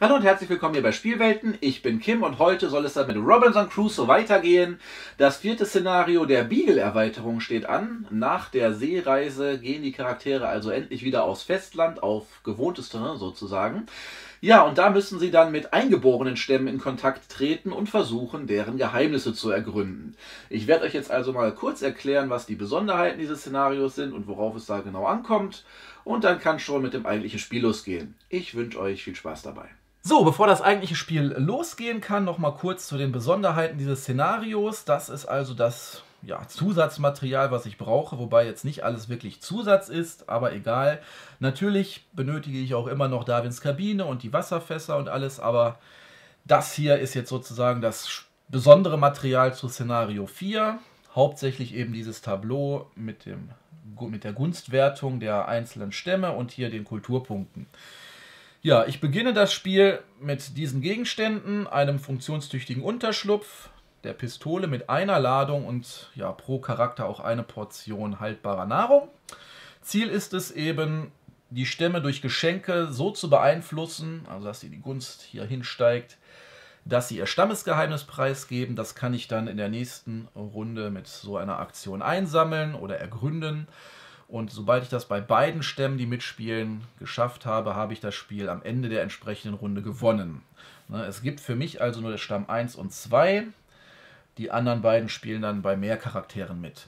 Hallo und herzlich willkommen hier bei Spielwelten. Ich bin Kim und heute soll es dann mit Robinson Crusoe weitergehen. Das vierte Szenario der Beagle-Erweiterung steht an. Nach der Seereise gehen die Charaktere also endlich wieder aufs Festland, auf gewohntes Terrain sozusagen. Ja, und da müssen sie dann mit eingeborenen Stämmen in Kontakt treten und versuchen, deren Geheimnisse zu ergründen. Ich werde euch jetzt also mal kurz erklären, was die Besonderheiten dieses Szenarios sind und worauf es da genau ankommt. Und dann kann schon mit dem eigentlichen Spiel losgehen. Ich wünsche euch viel Spaß dabei. So, bevor das eigentliche Spiel losgehen kann, noch mal kurz zu den Besonderheiten dieses Szenarios. Das ist also das Zusatzmaterial, was ich brauche, wobei jetzt nicht alles wirklich Zusatz ist, aber egal. Natürlich benötige ich auch immer noch Darwins Kabine und die Wasserfässer und alles, aber das hier ist jetzt sozusagen das besondere Material zu Szenario 4. Hauptsächlich eben dieses Tableau mit der Gunstwertung der einzelnen Stämme und hier den Kulturpunkten. Ja, ich beginne das Spiel mit diesen Gegenständen, einem funktionstüchtigen Unterschlupf, der Pistole mit einer Ladung und ja, pro Charakter auch eine Portion haltbarer Nahrung. Ziel ist es eben, die Stämme durch Geschenke so zu beeinflussen, also dass die Gunst hier hinsteigt, dass sie ihr Stammesgeheimnis preisgeben. Das kann ich dann in der nächsten Runde mit so einer Aktion einsammeln oder ergründen. Und sobald ich das bei beiden Stämmen, die mitspielen, geschafft habe, habe ich das Spiel am Ende der entsprechenden Runde gewonnen. Es gibt für mich also nur der Stamm 1 und 2. Die anderen beiden spielen dann bei mehr Charakteren mit.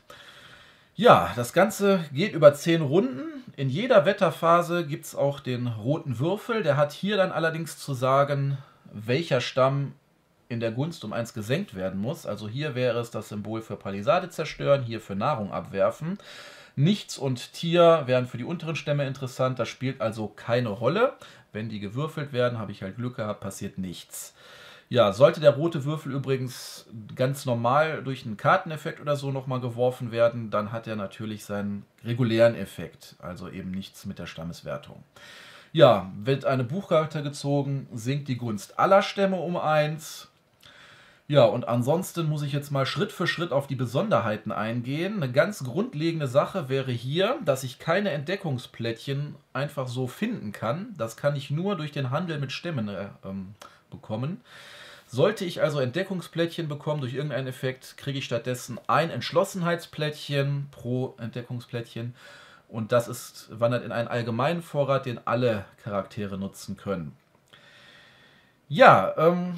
Ja, das Ganze geht über 10 Runden. In jeder Wetterphase gibt es auch den roten Würfel. Der hat hier dann allerdings zu sagen, welcher Stamm in der Gunst um 1 gesenkt werden muss. Also hier wäre es das Symbol für Palisade zerstören, hier für Nahrung abwerfen. Nichts und Tier wären für die unteren Stämme interessant, das spielt also keine Rolle. Wenn die gewürfelt werden, habe ich halt Glück gehabt, passiert nichts. Ja, sollte der rote Würfel übrigens ganz normal durch einen Karteneffekt oder so nochmal geworfen werden, dann hat er natürlich seinen regulären Effekt, also eben nichts mit der Stammeswertung. Ja, wird eine Buchkarte gezogen, sinkt die Gunst aller Stämme um 1. Ja, und ansonsten muss ich jetzt mal Schritt für Schritt auf die Besonderheiten eingehen. Eine ganz grundlegende Sache wäre hier, dass ich keine Entdeckungsplättchen einfach so finden kann. Das kann ich nur durch den Handel mit Stämmen bekommen. Sollte ich also Entdeckungsplättchen bekommen durch irgendeinen Effekt, kriege ich stattdessen ein Entschlossenheitsplättchen pro Entdeckungsplättchen. Und das wandert in einen allgemeinen Vorrat, den alle Charaktere nutzen können. Ja,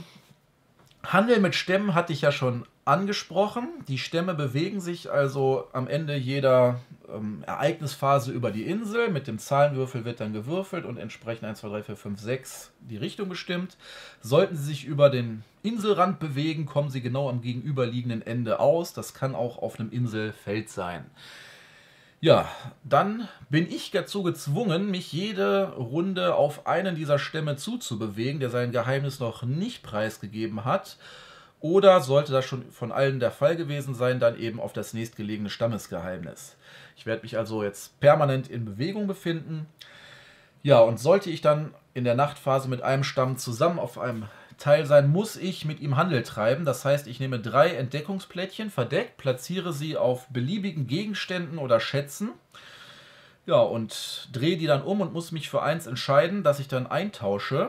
Handel mit Stämmen hatte ich ja schon angesprochen. Die Stämme bewegen sich also am Ende jeder Ereignisphase über die Insel. Mit dem Zahlenwürfel wird dann gewürfelt und entsprechend 1, 2, 3, 4, 5, 6 die Richtung bestimmt. Sollten sie sich über den Inselrand bewegen, kommen sie genau am gegenüberliegenden Ende aus. Das kann auch auf einem Inselfeld sein. Ja, dann bin ich dazu gezwungen, mich jede Runde auf einen dieser Stämme zuzubewegen, der sein Geheimnis noch nicht preisgegeben hat. Oder sollte das schon von allen der Fall gewesen sein, dann eben auf das nächstgelegene Stammesgeheimnis. Ich werde mich also jetzt permanent in Bewegung befinden. Ja, und sollte ich dann in der Nachtphase mit einem Stamm zusammen auf einem Teil sein, muss ich mit ihm Handel treiben. Das heißt, ich nehme 3 Entdeckungsplättchen verdeckt, platziere sie auf beliebigen Gegenständen oder Schätzen. Ja, und drehe die dann um und muss mich für eins entscheiden, das ich dann eintausche.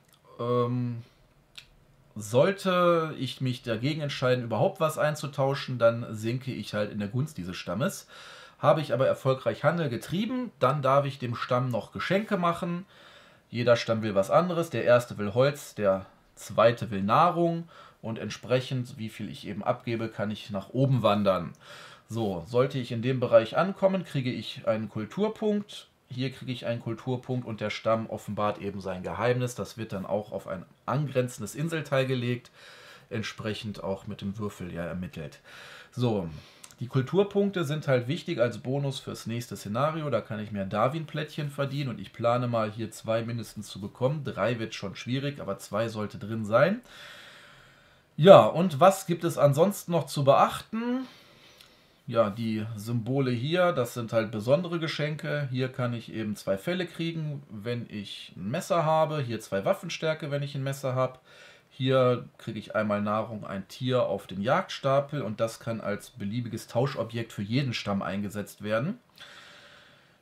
Sollte ich mich dagegen entscheiden, überhaupt was einzutauschen, dann sinke ich halt in der Gunst dieses Stammes. Habe ich aber erfolgreich Handel getrieben, dann darf ich dem Stamm noch Geschenke machen. Jeder Stamm will was anderes. Der erste will Holz, der zweite will Nahrung und entsprechend, wie viel ich eben abgebe, kann ich nach oben wandern. So, sollte ich in dem Bereich ankommen, kriege ich einen Kulturpunkt. Hier kriege ich einen Kulturpunkt und der Stamm offenbart eben sein Geheimnis. Das wird dann auch auf ein angrenzendes Inselteil gelegt, entsprechend auch mit dem Würfel ja ermittelt. So, die Kulturpunkte sind halt wichtig als Bonus fürs nächste Szenario. Da kann ich mir ein Darwin-Plättchen verdienen und ich plane mal hier 2 mindestens zu bekommen. 3 wird schon schwierig, aber 2 sollte drin sein. Ja, und was gibt es ansonsten noch zu beachten? Ja, die Symbole hier, das sind halt besondere Geschenke. Hier kann ich eben 2 Felle kriegen, wenn ich ein Messer habe. Hier 2 Waffenstärke, wenn ich ein Messer habe. Hier kriege ich einmal Nahrung, ein Tier auf den Jagdstapel und das kann als beliebiges Tauschobjekt für jeden Stamm eingesetzt werden.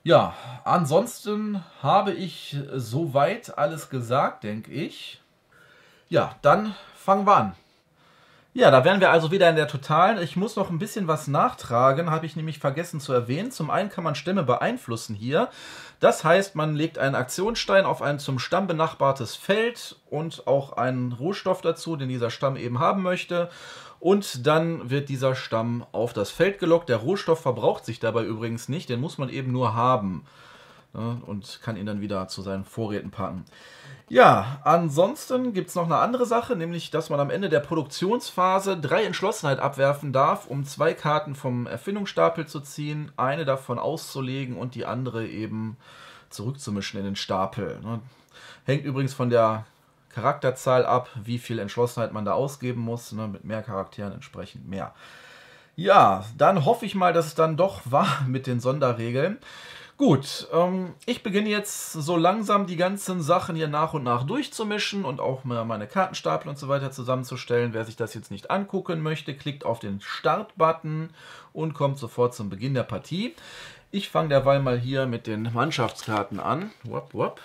Ja, ansonsten habe ich soweit alles gesagt, denke ich. Ja, dann fangen wir an. Ja, da wären wir also wieder in der Totalen. Ich muss noch ein bisschen was nachtragen, habe ich nämlich vergessen zu erwähnen. Zum einen kann man Stämme beeinflussen hier. Das heißt, man legt einen Aktionsstein auf ein zum Stamm benachbartes Feld und auch einen Rohstoff dazu, den dieser Stamm eben haben möchte. Und dann wird dieser Stamm auf das Feld gelockt. Der Rohstoff verbraucht sich dabei übrigens nicht, den muss man eben nur haben. Und kann ihn dann wieder zu seinen Vorräten packen. Ja, ansonsten gibt es noch eine andere Sache, nämlich, dass man am Ende der Produktionsphase 3 Entschlossenheit abwerfen darf, um 2 Karten vom Erfindungsstapel zu ziehen, eine davon auszulegen und die andere eben zurückzumischen in den Stapel. Hängt übrigens von der Charakterzahl ab, wie viel Entschlossenheit man da ausgeben muss, mit mehr Charakteren entsprechend mehr. Ja, dann hoffe ich mal, dass es dann doch war mit den Sonderregeln. Gut, ich beginne jetzt so langsam die ganzen Sachen hier nach und nach durchzumischen und auch meine Kartenstapel und so weiter zusammenzustellen. Wer sich das jetzt nicht angucken möchte, klickt auf den Start-Button und kommt sofort zum Beginn der Partie. Ich fange derweil mal hier mit den Mannschaftskarten an. Wupp, wupp.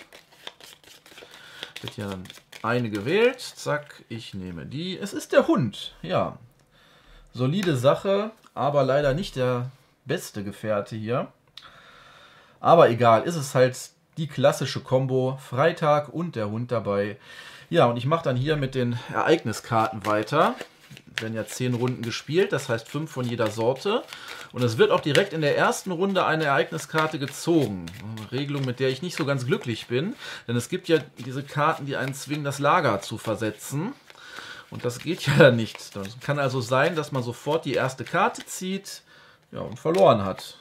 Wird ja dann eine gewählt. Zack, ich nehme die. Es ist der Hund, ja. Solide Sache, aber leider nicht der beste Gefährte hier. Aber egal, ist es halt die klassische Kombo, Freitag und der Hund dabei. Ja, und ich mache dann hier mit den Ereigniskarten weiter. Es werden ja 10 Runden gespielt, das heißt 5 von jeder Sorte. Und es wird auch direkt in der ersten Runde eine Ereigniskarte gezogen. Eine Regelung, mit der ich nicht so ganz glücklich bin. Denn es gibt ja diese Karten, die einen zwingen, das Lager zu versetzen. Und das geht ja dann nicht. Das kann also sein, dass man sofort die erste Karte zieht, ja, und verloren hat.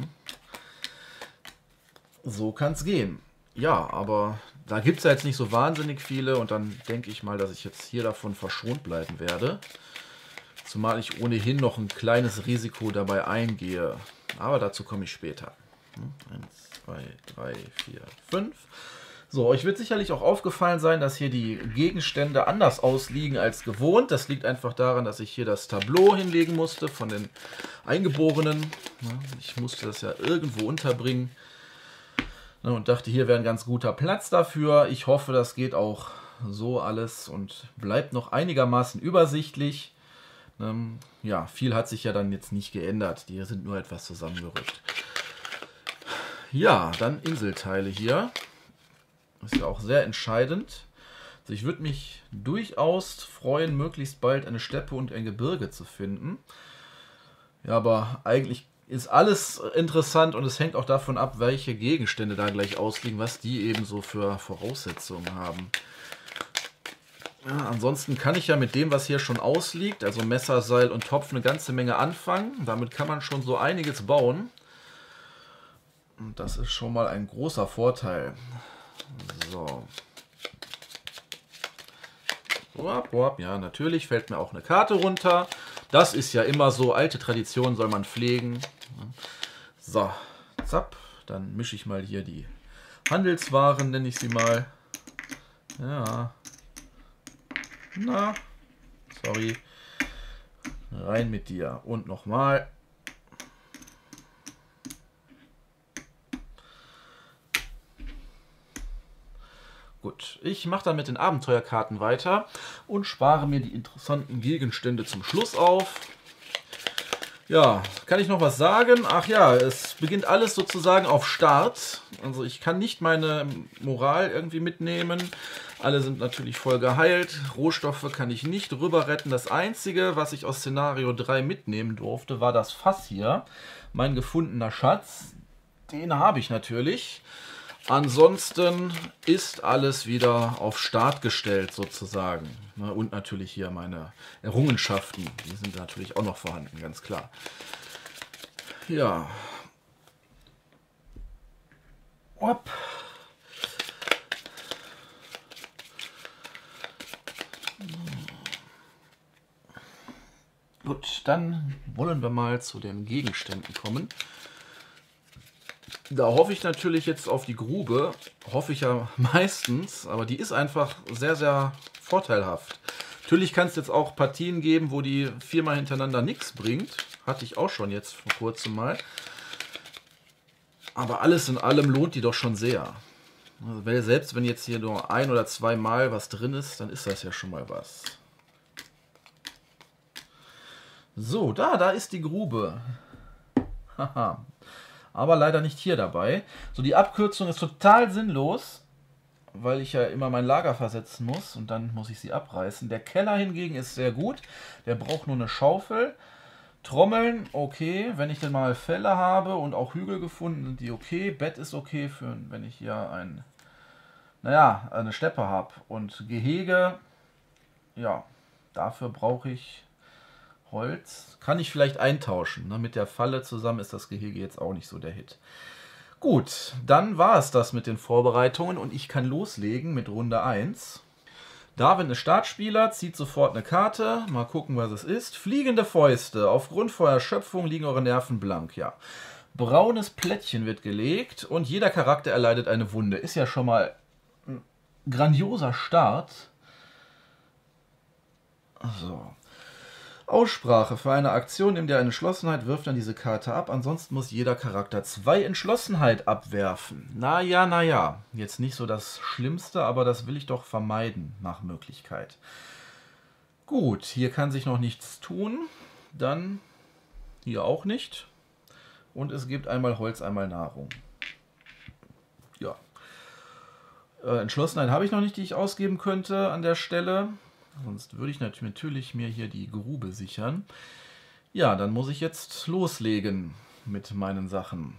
So kann es gehen. Ja, aber da gibt es ja jetzt nicht so wahnsinnig viele und dann denke ich mal, dass ich jetzt hier davon verschont bleiben werde. Zumal ich ohnehin noch ein kleines Risiko dabei eingehe. Aber dazu komme ich später. 1, 2, 3, 4, 5. So, euch wird sicherlich auch aufgefallen sein, dass hier die Gegenstände anders ausliegen als gewohnt. Das liegt einfach daran, dass ich hier das Tableau hinlegen musste von den Eingeborenen. Ich musste das ja irgendwo unterbringen. Und dachte, hier wäre ein ganz guter Platz dafür. Ich hoffe, das geht auch so alles und bleibt noch einigermaßen übersichtlich. Ja, viel hat sich ja dann jetzt nicht geändert. Die sind nur etwas zusammengerückt. Ja, dann Inselteile hier. Ist ja auch sehr entscheidend. Also ich würde mich durchaus freuen, möglichst bald eine Steppe und ein Gebirge zu finden. Ja, aber eigentlich ist alles interessant und es hängt auch davon ab, welche Gegenstände da gleich ausliegen, was die eben so für Voraussetzungen haben. Ja, ansonsten kann ich ja mit dem, was hier schon ausliegt, also Messer, Seil und Topf, eine ganze Menge anfangen. Damit kann man schon so einiges bauen. Und das ist schon mal ein großer Vorteil. So. Ja, natürlich fällt mir auch eine Karte runter. Das ist ja immer so, alte Tradition soll man pflegen. So, zapp. Dann mische ich mal hier die Handelswaren, nenne ich sie mal. Ja. Na, sorry. Rein mit dir. Und nochmal. Gut, ich mache dann mit den Abenteuerkarten weiter und spare mir die interessanten Gegenstände zum Schluss auf. Ja, kann ich noch was sagen? Ach ja, es beginnt alles sozusagen auf Start. Also ich kann nicht meine Moral irgendwie mitnehmen. Alle sind natürlich voll geheilt. Rohstoffe kann ich nicht rüber retten. Das Einzige, was ich aus Szenario 3 mitnehmen durfte, war das Fass hier. Mein gefundener Schatz. Den habe ich natürlich. Ansonsten ist alles wieder auf Start gestellt sozusagen. Und natürlich hier meine Errungenschaften, die sind natürlich auch noch vorhanden, ganz klar. Ja. Hopp. Gut, dann wollen wir mal zu den Gegenständen kommen. Da hoffe ich natürlich jetzt auf die Grube, hoffe ich ja meistens, aber die ist einfach sehr, sehr vorteilhaft. Natürlich kann es jetzt auch Partien geben, wo die 4-mal hintereinander nichts bringt. Hatte ich auch schon jetzt vor kurzem mal. Aber alles in allem lohnt die doch schon sehr. Also selbst wenn jetzt hier nur 1 oder 2 Mal was drin ist, dann ist das ja schon mal was. So, da ist die Grube. Haha. Aber leider nicht hier dabei. So, die Abkürzung ist total sinnlos, weil ich ja immer mein Lager versetzen muss und dann muss ich sie abreißen. Der Keller hingegen ist sehr gut. Der braucht nur eine Schaufel. Trommeln, okay. Wenn ich denn mal Fälle habe und auch Hügel gefunden, sind die okay. Bett ist okay, für wenn ich hier eine Steppe habe. Und Gehege, ja, dafür brauche ich Holz. Kann ich vielleicht eintauschen. Ne? Mit der Falle zusammen ist das Gehege jetzt auch nicht so der Hit. Gut, dann war es das mit den Vorbereitungen und ich kann loslegen mit Runde 1. Darwin ist Startspieler, zieht sofort eine Karte. Mal gucken, was es ist. Fliegende Fäuste. Aufgrund vor Erschöpfung liegen eure Nerven blank. Ja. Braunes Plättchen wird gelegt und jeder Charakter erleidet eine Wunde. Ist ja schon mal ein grandioser Start. So. Aussprache. Für eine Aktion nimmt ihr eine Entschlossenheit, wirft dann diese Karte ab. Ansonsten muss jeder Charakter 2 Entschlossenheit abwerfen. Naja. Jetzt nicht so das Schlimmste, aber das will ich doch vermeiden, nach Möglichkeit. Gut, hier kann sich noch nichts tun. Dann hier auch nicht. Und es gibt einmal Holz, einmal Nahrung. Ja. Entschlossenheit habe ich noch nicht, die ich ausgeben könnte an der Stelle. Sonst würde ich natürlich mir hier die Grube sichern. Ja, dann muss ich jetzt loslegen mit meinen Sachen.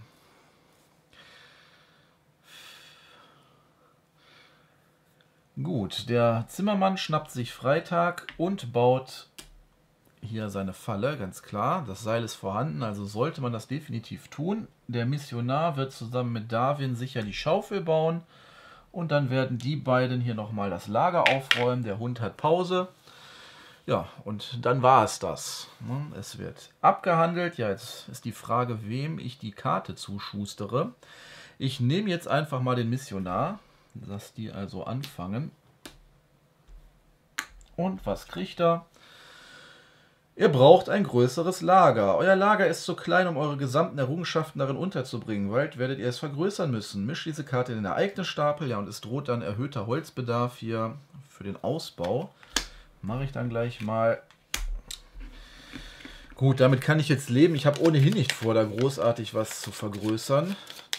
Gut, der Zimmermann schnappt sich Freitag und baut hier seine Falle, ganz klar. Das Seil ist vorhanden, also sollte man das definitiv tun. Der Missionar wird zusammen mit Darwin sicher die Schaufel bauen. Und dann werden die beiden hier nochmal das Lager aufräumen. Der Hund hat Pause. Ja, und dann war es das. Es wird abgehandelt. Ja, jetzt ist die Frage, wem ich die Karte zuschustere. Ich nehme jetzt einfach mal den Missionar. Lass die also anfangen. Und was kriegt er? Ihr braucht ein größeres Lager. Euer Lager ist zu klein, um eure gesamten Errungenschaften darin unterzubringen. Bald werdet ihr es vergrößern müssen. Mischt diese Karte in den Ereignisstapel. Ja, und es droht dann erhöhter Holzbedarf hier für den Ausbau. Mache ich dann gleich mal. Gut, damit kann ich jetzt leben. Ich habe ohnehin nicht vor, da großartig was zu vergrößern.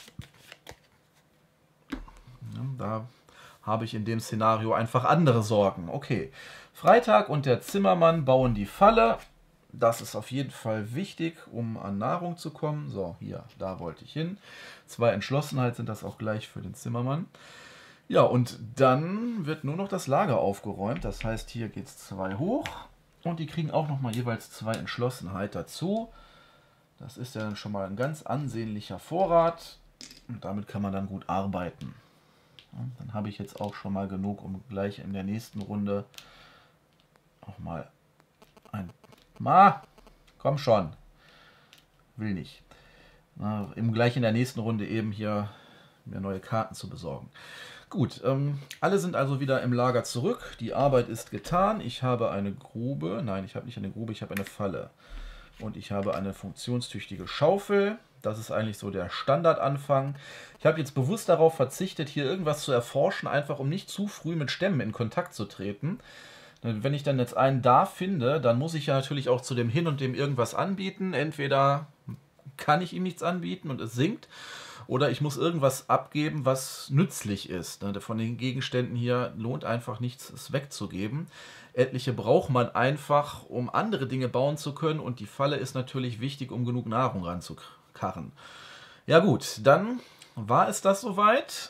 Ja, da habe ich in dem Szenario einfach andere Sorgen. Okay. Freitag und der Zimmermann bauen die Falle. Das ist auf jeden Fall wichtig, um an Nahrung zu kommen. So, hier, da wollte ich hin. 2 Entschlossenheit sind das auch gleich für den Zimmermann. Ja, und dann wird nur noch das Lager aufgeräumt. Das heißt, hier geht es 2 hoch. Und die kriegen auch nochmal jeweils 2 Entschlossenheit dazu. Das ist ja dann schon mal ein ganz ansehnlicher Vorrat. Und damit kann man dann gut arbeiten. Ja, dann habe ich jetzt auch schon mal genug, um gleich in der nächsten Runde auch mal ein... komm schon. Will nicht. Gleich in der nächsten Runde eben hier mir neue Karten zu besorgen. Gut, alle sind also wieder im Lager zurück. Die Arbeit ist getan. Ich habe eine Grube. Nein, ich habe nicht eine Grube, ich habe eine Falle. Und ich habe eine funktionstüchtige Schaufel. Das ist eigentlich so der Standardanfang. Ich habe jetzt bewusst darauf verzichtet, hier irgendwas zu erforschen, einfach um nicht zu früh mit Stämmen in Kontakt zu treten. Wenn ich dann jetzt einen da finde, dann muss ich ja natürlich auch zu dem hin und dem irgendwas anbieten. Entweder kann ich ihm nichts anbieten und es sinkt, oder ich muss irgendwas abgeben, was nützlich ist. Von den Gegenständen hier lohnt einfach nichts, es wegzugeben. Etliche braucht man einfach, um andere Dinge bauen zu können, und die Falle ist natürlich wichtig, um genug Nahrung ranzukarren. Ja gut, dann war es das soweit.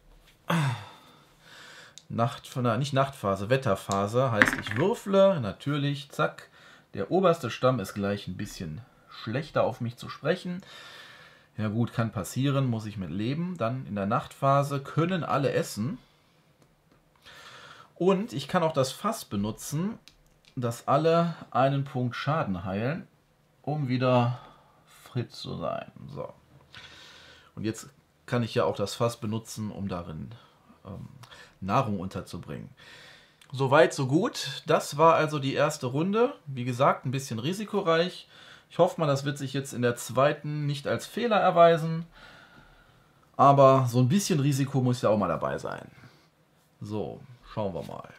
Nicht Nachtphase, Wetterphase, heißt ich würfle, natürlich, zack. Der oberste Stamm ist gleich ein bisschen schlechter auf mich zu sprechen. Ja gut, kann passieren, muss ich mit leben. Dann in der Nachtphase können alle essen. Und ich kann auch das Fass benutzen, dass alle einen Punkt Schaden heilen, um wieder fit zu sein. So. Und jetzt kann ich ja auch das Fass benutzen, um darin Nahrung unterzubringen. Soweit, so gut. Das war also die erste Runde. Wie gesagt, ein bisschen risikoreich. Ich hoffe mal, das wird sich jetzt in der zweiten nicht als Fehler erweisen. Aber so ein bisschen Risiko muss ja auch mal dabei sein. So, schauen wir mal.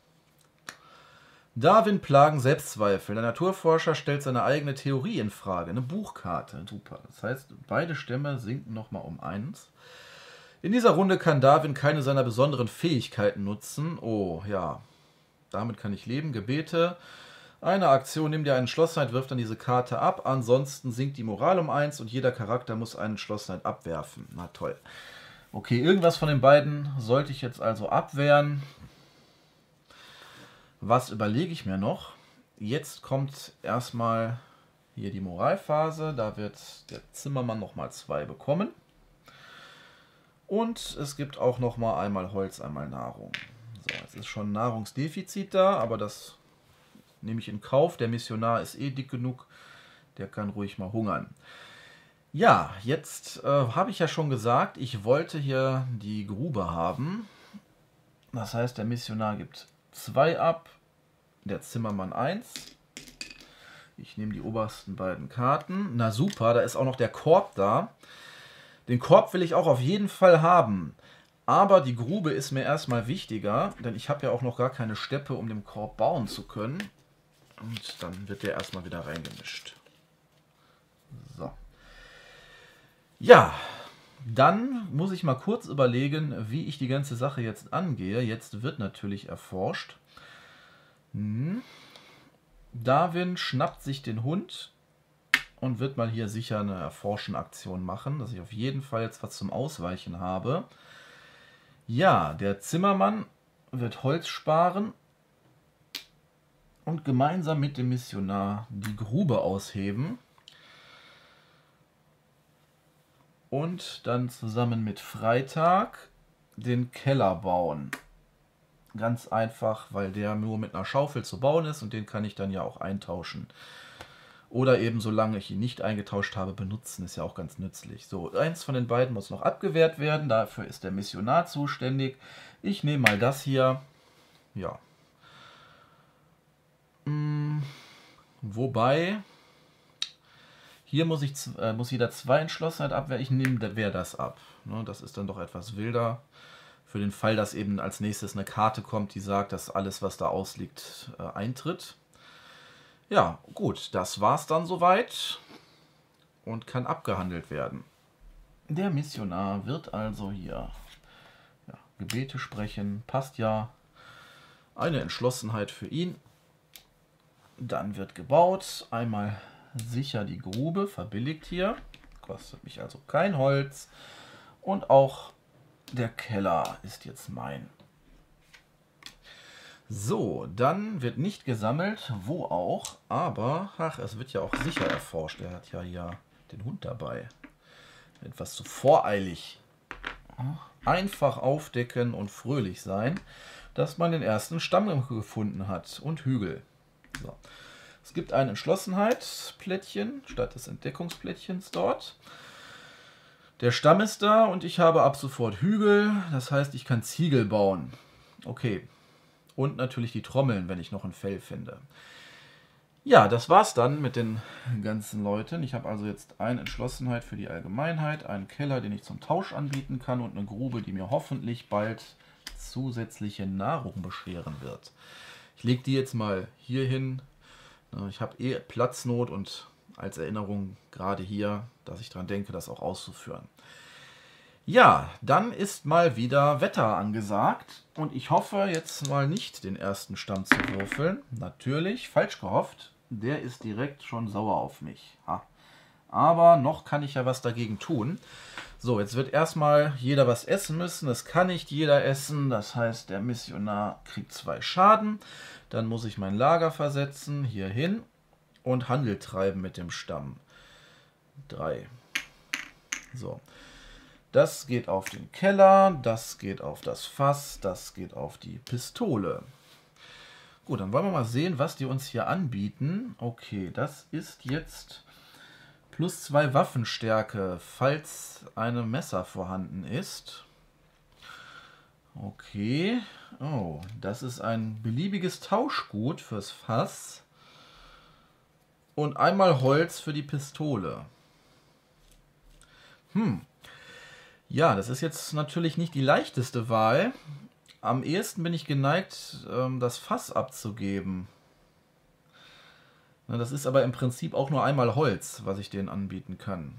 Darwin plagen Selbstzweifel. Der Naturforscher stellt seine eigene Theorie in Frage. Eine Buchkarte. Super. Das heißt, beide Stämme sinken nochmal um 1. In dieser Runde kann Darwin keine seiner besonderen Fähigkeiten nutzen. Oh, ja. Damit kann ich leben. Gebete. Eine Aktion, nimm dir eine Entschlossenheit, wirft dann diese Karte ab. Ansonsten sinkt die Moral um 1 und jeder Charakter muss eine Entschlossenheit abwerfen. Na toll. Okay, irgendwas von den beiden sollte ich jetzt also abwehren. Was überlege ich mir noch? Jetzt kommt erstmal hier die Moralphase. Da wird der Zimmermann nochmal 2 bekommen. Und es gibt auch nochmal einmal Holz, einmal Nahrung. So, jetzt ist schon ein Nahrungsdefizit da, aber das nehme ich in Kauf. Der Missionar ist eh dick genug. Der kann ruhig mal hungern. Ja, jetzt habe ich ja schon gesagt, ich wollte hier die Grube haben. Das heißt, der Missionar gibt 2 ab, der Zimmermann 1. Ich nehme die obersten beiden Karten. Na super, da ist auch noch der Korb da. Den Korb will ich auch auf jeden Fall haben. Aber die Grube ist mir erstmal wichtiger, denn ich habe ja auch noch gar keine Steppe, um den Korb bauen zu können. Und dann wird der erstmal wieder reingemischt. So. Ja, dann muss ich mal kurz überlegen, wie ich die ganze Sache jetzt angehe. Jetzt wird natürlich erforscht. Darwin schnappt sich den Hund und wird mal hier sicher eine Erforschen-Aktion machen, dass ich auf jeden Fall jetzt was zum Ausweichen habe. Ja, der Zimmermann wird Holz sparen und gemeinsam mit dem Missionar die Grube ausheben. Und dann zusammen mit Freitag den Keller bauen. Ganz einfach, weil der nur mit einer Schaufel zu bauen ist und den kann ich dann ja auch eintauschen. Oder eben, solange ich ihn nicht eingetauscht habe, benutzen. Ist ja auch ganz nützlich. So, eins von den beiden muss noch abgewehrt werden. Dafür ist der Missionar zuständig. Ich nehme mal das hier. Ja. Wobei, hier muss jeder 2 Entschlossenheit abwehren. Ich nehme das ab. Das ist dann doch etwas wilder. Für den Fall, dass eben als nächstes eine Karte kommt, die sagt, dass alles, was da ausliegt, eintritt. Ja, gut, das war's dann soweit und kann abgehandelt werden. Der Missionar wird also hier Gebete sprechen, passt ja. Eine Entschlossenheit für ihn. Dann wird gebaut, einmal sicher die Grube, verbilligt hier, kostet mich also kein Holz. Und auch der Keller ist jetzt mein. So, dann wird nicht gesammelt, wo auch, aber, es wird ja auch sicher erforscht. Er hat ja hier den Hund dabei. Etwas zu voreilig. Einfach aufdecken und fröhlich sein, dass man den ersten Stamm gefunden hat und Hügel. So. Es gibt ein Entschlossenheitsplättchen statt des Entdeckungsplättchens dort. Der Stamm ist da und ich habe ab sofort Hügel, das heißt, ich kann Ziegel bauen. Okay. Und natürlich die Trommeln, wenn ich noch ein Fell finde. Ja, das war's dann mit den ganzen Leuten. Ich habe also jetzt eine Entschlossenheit für die Allgemeinheit, einen Keller, den ich zum Tausch anbieten kann und eine Grube, die mir hoffentlich bald zusätzliche Nahrung bescheren wird. Ich lege die jetzt mal hier hin. Ich habe eh Platznot und als Erinnerung gerade hier, dass ich daran denke, das auch auszuführen. Ja, dann ist mal wieder Wetter angesagt und ich hoffe jetzt mal nicht den ersten Stamm zu würfeln. Natürlich, falsch gehofft, der ist direkt schon sauer auf mich. Aber noch kann ich ja was dagegen tun. So, jetzt wird erstmal jeder was essen müssen. Es kann nicht jeder essen, das heißt, der Missionar kriegt 2 Schaden. Dann muss ich mein Lager versetzen, hier hin und Handel treiben mit dem Stamm. 3. So. Das geht auf den Keller, das geht auf das Fass, das geht auf die Pistole. Gut, dann wollen wir mal sehen, was die uns hier anbieten. Okay, das ist jetzt +2 Waffenstärke, falls eine Messer vorhanden ist. Okay, oh, das ist ein beliebiges Tauschgut fürs Fass. Und einmal Holz für die Pistole. Ja, das ist jetzt natürlich nicht die leichteste Wahl. Am ehesten bin ich geneigt, das Fass abzugeben. Na, das ist aber im Prinzip auch nur einmal Holz, was ich denen anbieten kann.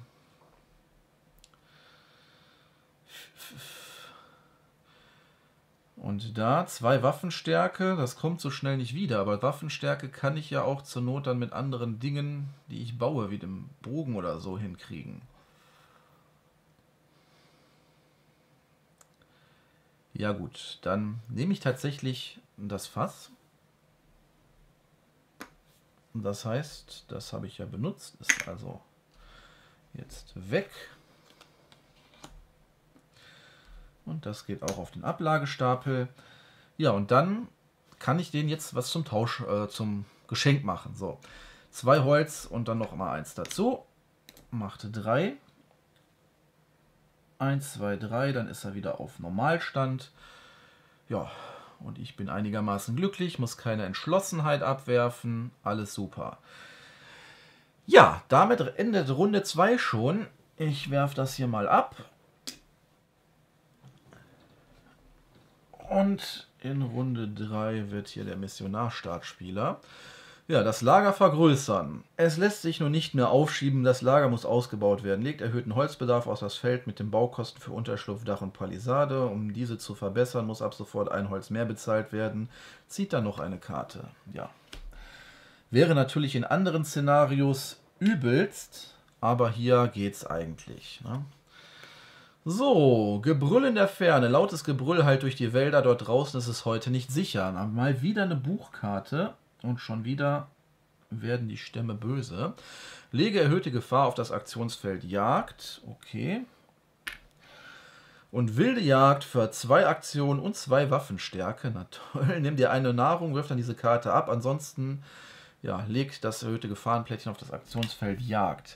Und da 2 Waffenstärke, das kommt so schnell nicht wieder, aber Waffenstärke kann ich ja auch zur Not dann mit anderen Dingen, die ich baue, wie dem Bogen oder so, hinkriegen. Ja gut, dann nehme ich tatsächlich das Fass. Das heißt, das habe ich ja benutzt, ist also jetzt weg. Und das geht auch auf den Ablagestapel. Ja, und dann kann ich denen jetzt was zum Tausch, zum Geschenk machen. So, 2 Holz und dann noch mal 1 dazu. Macht 3. 1, 2, 3, dann ist er wieder auf Normalstand. Ja, und ich bin einigermaßen glücklich, muss keine Entschlossenheit abwerfen. Alles super. Ja, damit endet Runde 2 schon. Ich werfe das hier mal ab. Und in Runde 3 wird hier der Missionar-Startspieler. Ja, das Lager vergrößern. Es lässt sich nur nicht mehr aufschieben, das Lager muss ausgebaut werden. Legt erhöhten Holzbedarf aus das Feld mit den Baukosten für Unterschlupf, Dach und Palisade. Um diese zu verbessern, muss ab sofort 1 Holz mehr bezahlt werden. Zieht dann noch eine Karte. Ja. Wäre natürlich in anderen Szenarios übelst, aber hier geht's eigentlich, ne? So, Gebrüll in der Ferne. Lautes Gebrüll halt durch die Wälder. Dort draußen ist es heute nicht sicher. Mal wieder eine Buchkarte. Und schon wieder werden die Stämme böse. Lege erhöhte Gefahr auf das Aktionsfeld Jagd. Okay. Und wilde Jagd für 2 Aktionen und 2 Waffenstärke. Na toll. Nimm dir eine Nahrung, wirf dann diese Karte ab. Ansonsten, ja, legt das erhöhte Gefahrenplättchen auf das Aktionsfeld Jagd.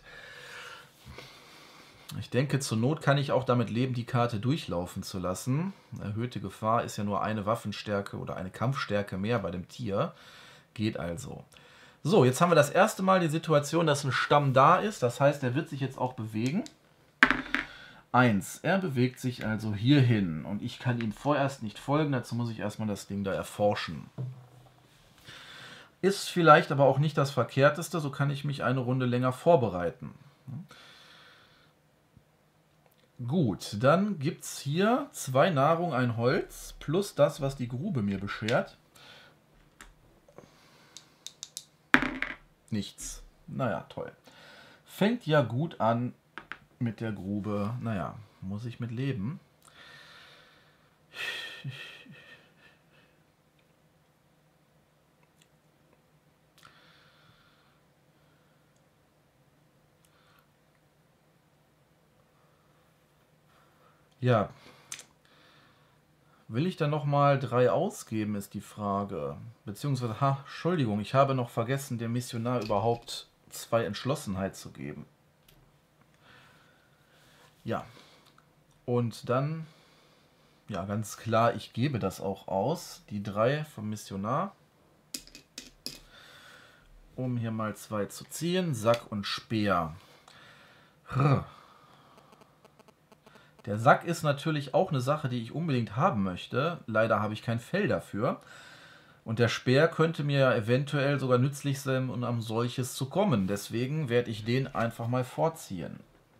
Ich denke, zur Not kann ich auch damit leben, die Karte durchlaufen zu lassen. Erhöhte Gefahr ist ja nur eine Waffenstärke oder eine Kampfstärke mehr bei dem Tier. Geht also. So, jetzt haben wir das erste Mal die Situation, dass ein Stamm da ist. Das heißt, er wird sich jetzt auch bewegen. 1. Er bewegt sich also hierhin. Und ich kann ihm vorerst nicht folgen. Dazu muss ich erstmal das Ding da erforschen. Ist vielleicht aber auch nicht das Verkehrteste. So kann ich mich eine Runde länger vorbereiten. Gut, dann gibt es hier 2 Nahrung, 1 Holz, plus das, was die Grube mir beschert. Nichts. Naja, toll. Fängt ja gut an mit der Grube. Naja, muss ich mit leben. Ja. Will ich dann nochmal 3 ausgeben, ist die Frage. Beziehungsweise, Entschuldigung, ich habe noch vergessen, dem Missionar überhaupt 2 Entschlossenheit zu geben. Ja. Und dann, ja, ganz klar, ich gebe das auch aus. Die 3 vom Missionar. Um hier mal 2 zu ziehen. Sack und Speer. Der Sack ist natürlich auch eine Sache, die ich unbedingt haben möchte. Leider habe ich kein Fell dafür. Und der Speer könnte mir eventuell sogar nützlich sein, um an solches zu kommen. Deswegen werde ich den einfach mal vorziehen.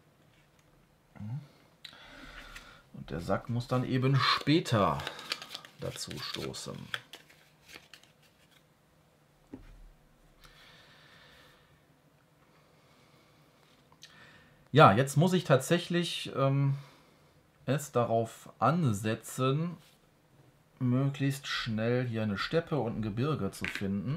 Und der Sack muss dann eben später dazu stoßen. Ja, jetzt muss ich tatsächlich es darauf ansetzen, möglichst schnell hier eine Steppe und ein Gebirge zu finden.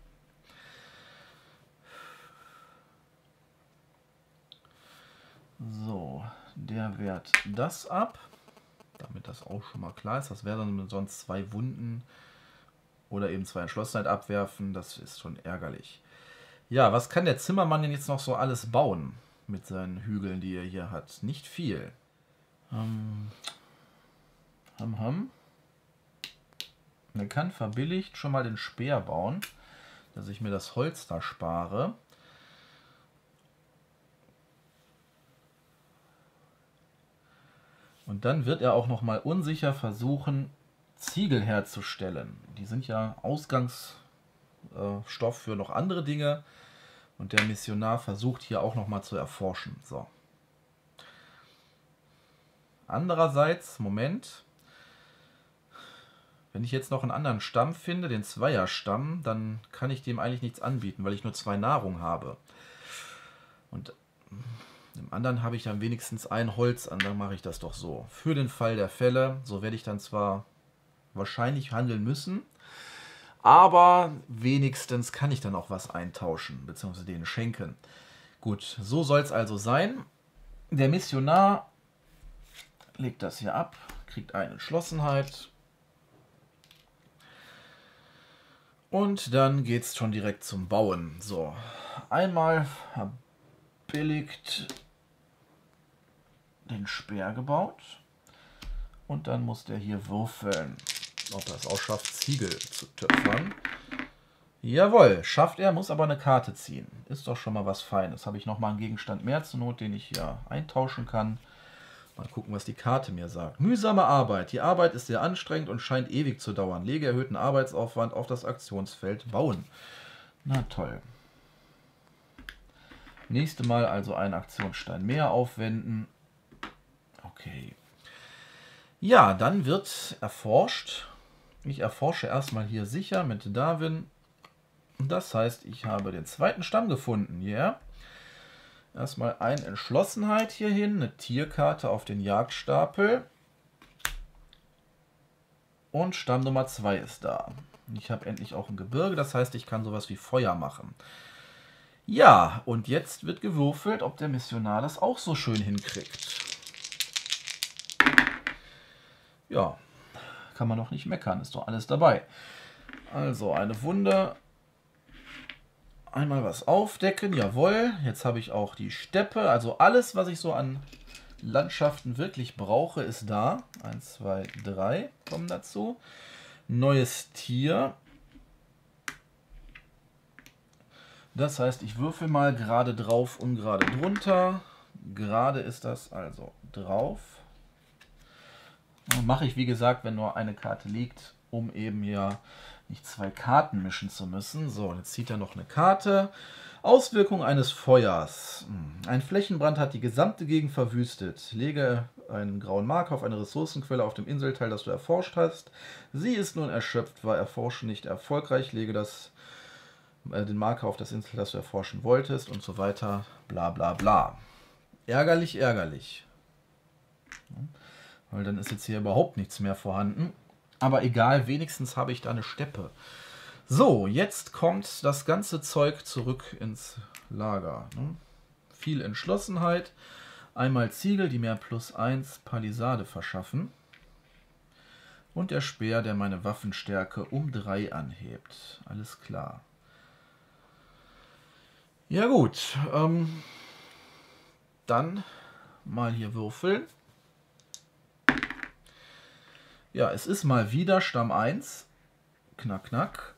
So, der wehrt das ab, damit das auch schon mal klar ist. Das wäre dann sonst 2 Wunden oder eben 2 Entschlossenheit abwerfen. Das ist schon ärgerlich. Ja, was kann der Zimmermann denn jetzt noch so alles bauen mit seinen Hügeln, die er hier hat? Nicht viel. Man kann verbilligt schon mal den Speer bauen, dass ich mir das Holz da spare. Und dann wird er auch noch mal unsicher versuchen, Ziegel herzustellen. Die sind ja Ausgangsstoff für noch andere Dinge. Und der Missionar versucht hier auch noch mal zu erforschen. So. Andererseits, Moment, wenn ich jetzt noch einen anderen Stamm finde, den Zweierstamm, dann kann ich dem eigentlich nichts anbieten, weil ich nur 2 Nahrung habe. Und im anderen habe ich dann wenigstens ein Holz an, dann mache ich das doch so. Für den Fall der Fälle, so werde ich dann zwar wahrscheinlich handeln müssen, aber wenigstens kann ich dann auch was eintauschen, beziehungsweise denen schenken. Gut, so soll es also sein. Der Missionar legt das hier ab, kriegt eine Entschlossenheit. Und dann geht es schon direkt zum Bauen. So, einmal verbilligt den Speer gebaut. Und dann muss der hier würfeln, ob er es auch schafft, Ziegel zu töpfern. Jawohl, schafft er, muss aber eine Karte ziehen. Ist doch schon mal was Feines. Habe ich nochmal einen Gegenstand mehr zur Not, den ich hier eintauschen kann. Mal gucken, was die Karte mir sagt. Mühsame Arbeit. Die Arbeit ist sehr anstrengend und scheint ewig zu dauern. Lege erhöhten Arbeitsaufwand auf das Aktionsfeld Bauen. Na toll. Nächste Mal also einen Aktionsstein mehr aufwenden. Okay. Ja, dann wird erforscht. Ich erforsche erstmal hier sicher mit Darwin. Das heißt, ich habe den zweiten Stamm gefunden. Ja. Yeah. Erstmal eine Entschlossenheit hierhin, eine Tierkarte auf den Jagdstapel. Und Stamm Nummer 2 ist da. Ich habe endlich auch ein Gebirge, das heißt, ich kann sowas wie Feuer machen. Ja, und jetzt wird gewürfelt, ob der Missionar das auch so schön hinkriegt. Ja, kann man doch nicht meckern, ist doch alles dabei. Also eine Wunde. Einmal was aufdecken, jawohl. Jetzt habe ich auch die Steppe. Also alles, was ich so an Landschaften wirklich brauche, ist da. 1, 2, 3 kommen dazu. Neues Tier. Das heißt, ich würfel mal gerade drauf und gerade drunter. Gerade ist das also drauf. Mache ich, wie gesagt, wenn nur eine Karte liegt, um eben ja nicht 2 Karten mischen zu müssen. So, jetzt zieht er noch eine Karte. Auswirkung eines Feuers. Ein Flächenbrand hat die gesamte Gegend verwüstet. Lege einen grauen Marker auf eine Ressourcenquelle auf dem Inselteil, das du erforscht hast. Sie ist nun erschöpft, war Erforschen nicht erfolgreich. Lege den Marker auf das Inselteil, das du erforschen wolltest und so weiter. Bla bla bla. Ärgerlich, ärgerlich. Weil dann ist jetzt hier überhaupt nichts mehr vorhanden. Aber egal, wenigstens habe ich da eine Steppe. So, jetzt kommt das ganze Zeug zurück ins Lager. Viel Entschlossenheit. Einmal Ziegel, die mir +1 Palisade verschaffen. Und der Speer, der meine Waffenstärke um 3 anhebt. Alles klar. Ja gut. Dann mal hier würfeln. Ja, es ist mal wieder Stamm 1. Knack, knack.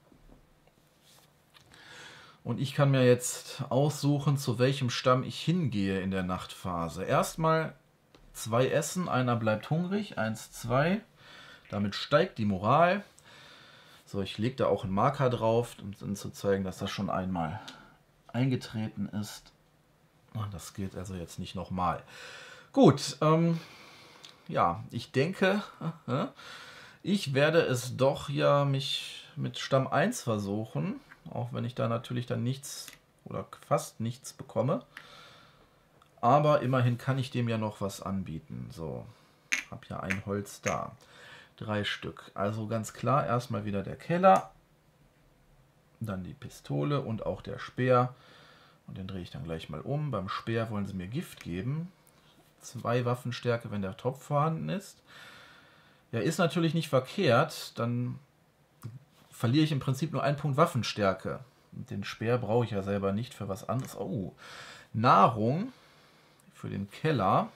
Und ich kann mir jetzt aussuchen, zu welchem Stamm ich hingehe in der Nachtphase. Erstmal 2 essen, einer bleibt hungrig. 1, 2. Damit steigt die Moral. So, ich lege da auch einen Marker drauf, um zu zeigen, dass das schon einmal eingetreten ist. Und das gilt also jetzt nicht nochmal. Gut, ja, ich denke, ich werde es doch ja mich mit Stamm 1 versuchen, auch wenn ich da natürlich dann nichts oder fast nichts bekomme. Aber immerhin kann ich dem ja noch was anbieten. So, habe ja ein Holz da. 3 Stück. Also ganz klar, erstmal wieder der Keller, dann die Pistole und auch der Speer. Und den drehe ich dann gleich mal um. Beim Speer wollen sie mir Gift geben. 2 Waffenstärke, wenn der Topf vorhanden ist. Ja, ist natürlich nicht verkehrt. Dann verliere ich im Prinzip nur 1 Punkt Waffenstärke. Und den Speer brauche ich ja selber nicht für was anderes. Oh, Nahrung für den Keller.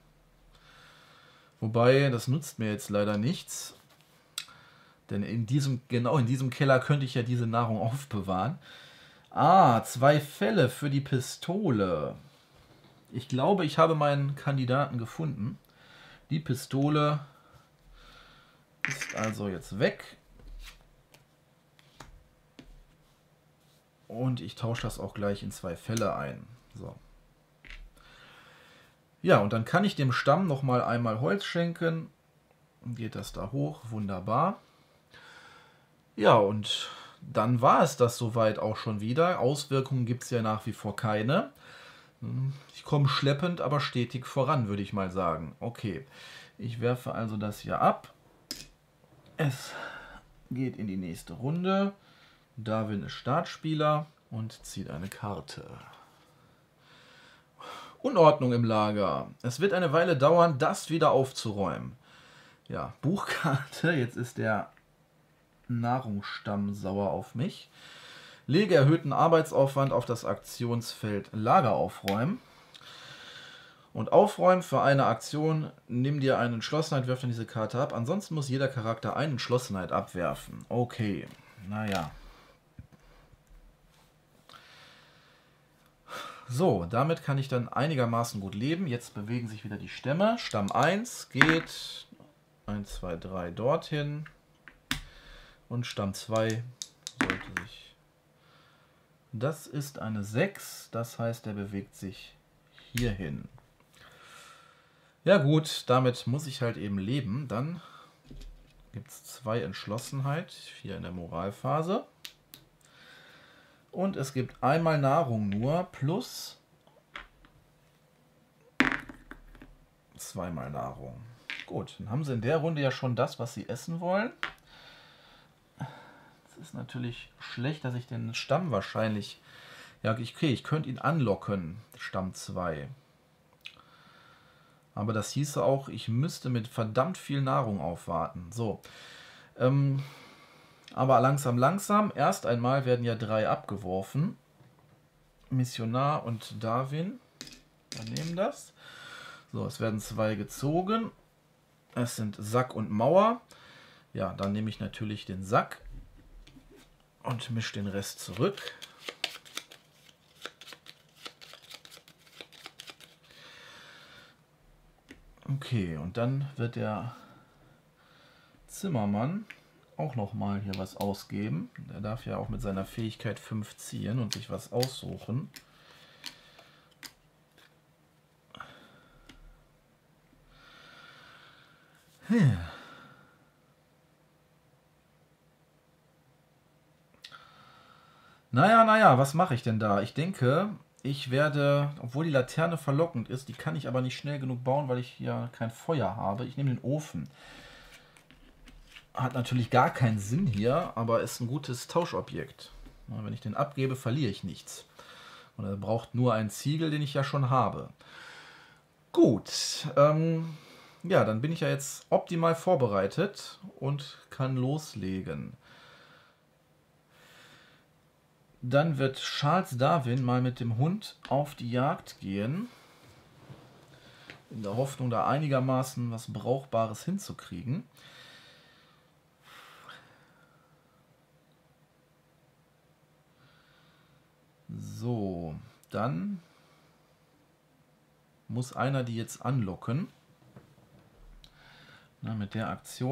Wobei, das nutzt mir jetzt leider nichts. Denn genau in diesem Keller könnte ich ja diese Nahrung aufbewahren. Ah, 2 Fälle für die Pistole. Ich glaube, ich habe meinen Kandidaten gefunden. Die Pistole ist also jetzt weg. Und ich tausche das auch gleich in 2 Fälle ein. So. Ja, und dann kann ich dem Stamm nochmal einmal Holz schenken. Geht das da hoch. Wunderbar. Ja, und dann war es das soweit auch schon wieder. Auswirkungen gibt es ja nach wie vor keine. Ich komme schleppend, aber stetig voran, würde ich mal sagen. Okay, ich werfe also das hier ab. Es geht in die nächste Runde. Darwin ist Startspieler und zieht eine Karte. Unordnung im Lager. Es wird eine Weile dauern, das wieder aufzuräumen. Ja, Buchkarte. Jetzt ist der Nahrungsstamm sauer auf mich. Lege erhöhten Arbeitsaufwand auf das Aktionsfeld Lager aufräumen. Und aufräumen für eine Aktion, nimm dir eine Entschlossenheit, wirf dann diese Karte ab. Ansonsten muss jeder Charakter eine Entschlossenheit abwerfen. Okay, naja. So, damit kann ich dann einigermaßen gut leben. Jetzt bewegen sich wieder die Stämme. Stamm 1 geht 1, 2, 3 dorthin. Und Stamm 2 sollte sich... Das ist eine 6, das heißt, er bewegt sich hierhin. Ja gut, damit muss ich halt eben leben. Dann gibt es 2 Entschlossenheit, hier in der Moralphase. Und es gibt einmal Nahrung nur, plus 2-mal Nahrung. Gut, dann haben sie in der Runde ja schon das, was sie essen wollen. Es ist natürlich schlecht, dass ich den Stamm wahrscheinlich... Ja, ich könnte ihn anlocken, Stamm 2. Aber das hieße auch, ich müsste mit verdammt viel Nahrung aufwarten. So. Aber langsam. Erst einmal werden ja 3 abgeworfen. Missionar und Darwin übernehmen das. So, es werden 2 gezogen. Es sind Sack und Mauer. Ja, dann nehme ich natürlich den Sack und mische den Rest zurück. Okay, und dann wird der Zimmermann auch nochmal hier was ausgeben. Er darf ja auch mit seiner Fähigkeit 5 ziehen und sich was aussuchen. Naja, was mache ich denn da? Ich denke, ich werde, obwohl die Laterne verlockend ist, die kann ich aber nicht schnell genug bauen, weil ich hier kein Feuer habe. Ich nehme den Ofen. Hat natürlich gar keinen Sinn hier, aber ist ein gutes Tauschobjekt. Wenn ich den abgebe, verliere ich nichts. Und er braucht nur einen Ziegel, den ich ja schon habe. Gut, ja, dann bin ich ja jetzt optimal vorbereitet und kann loslegen. Dann wird Charles Darwin mal mit dem Hund auf die Jagd gehen. In der Hoffnung, da einigermaßen was Brauchbares hinzukriegen. So, dann muss einer die jetzt anlocken. Na, mit der Aktion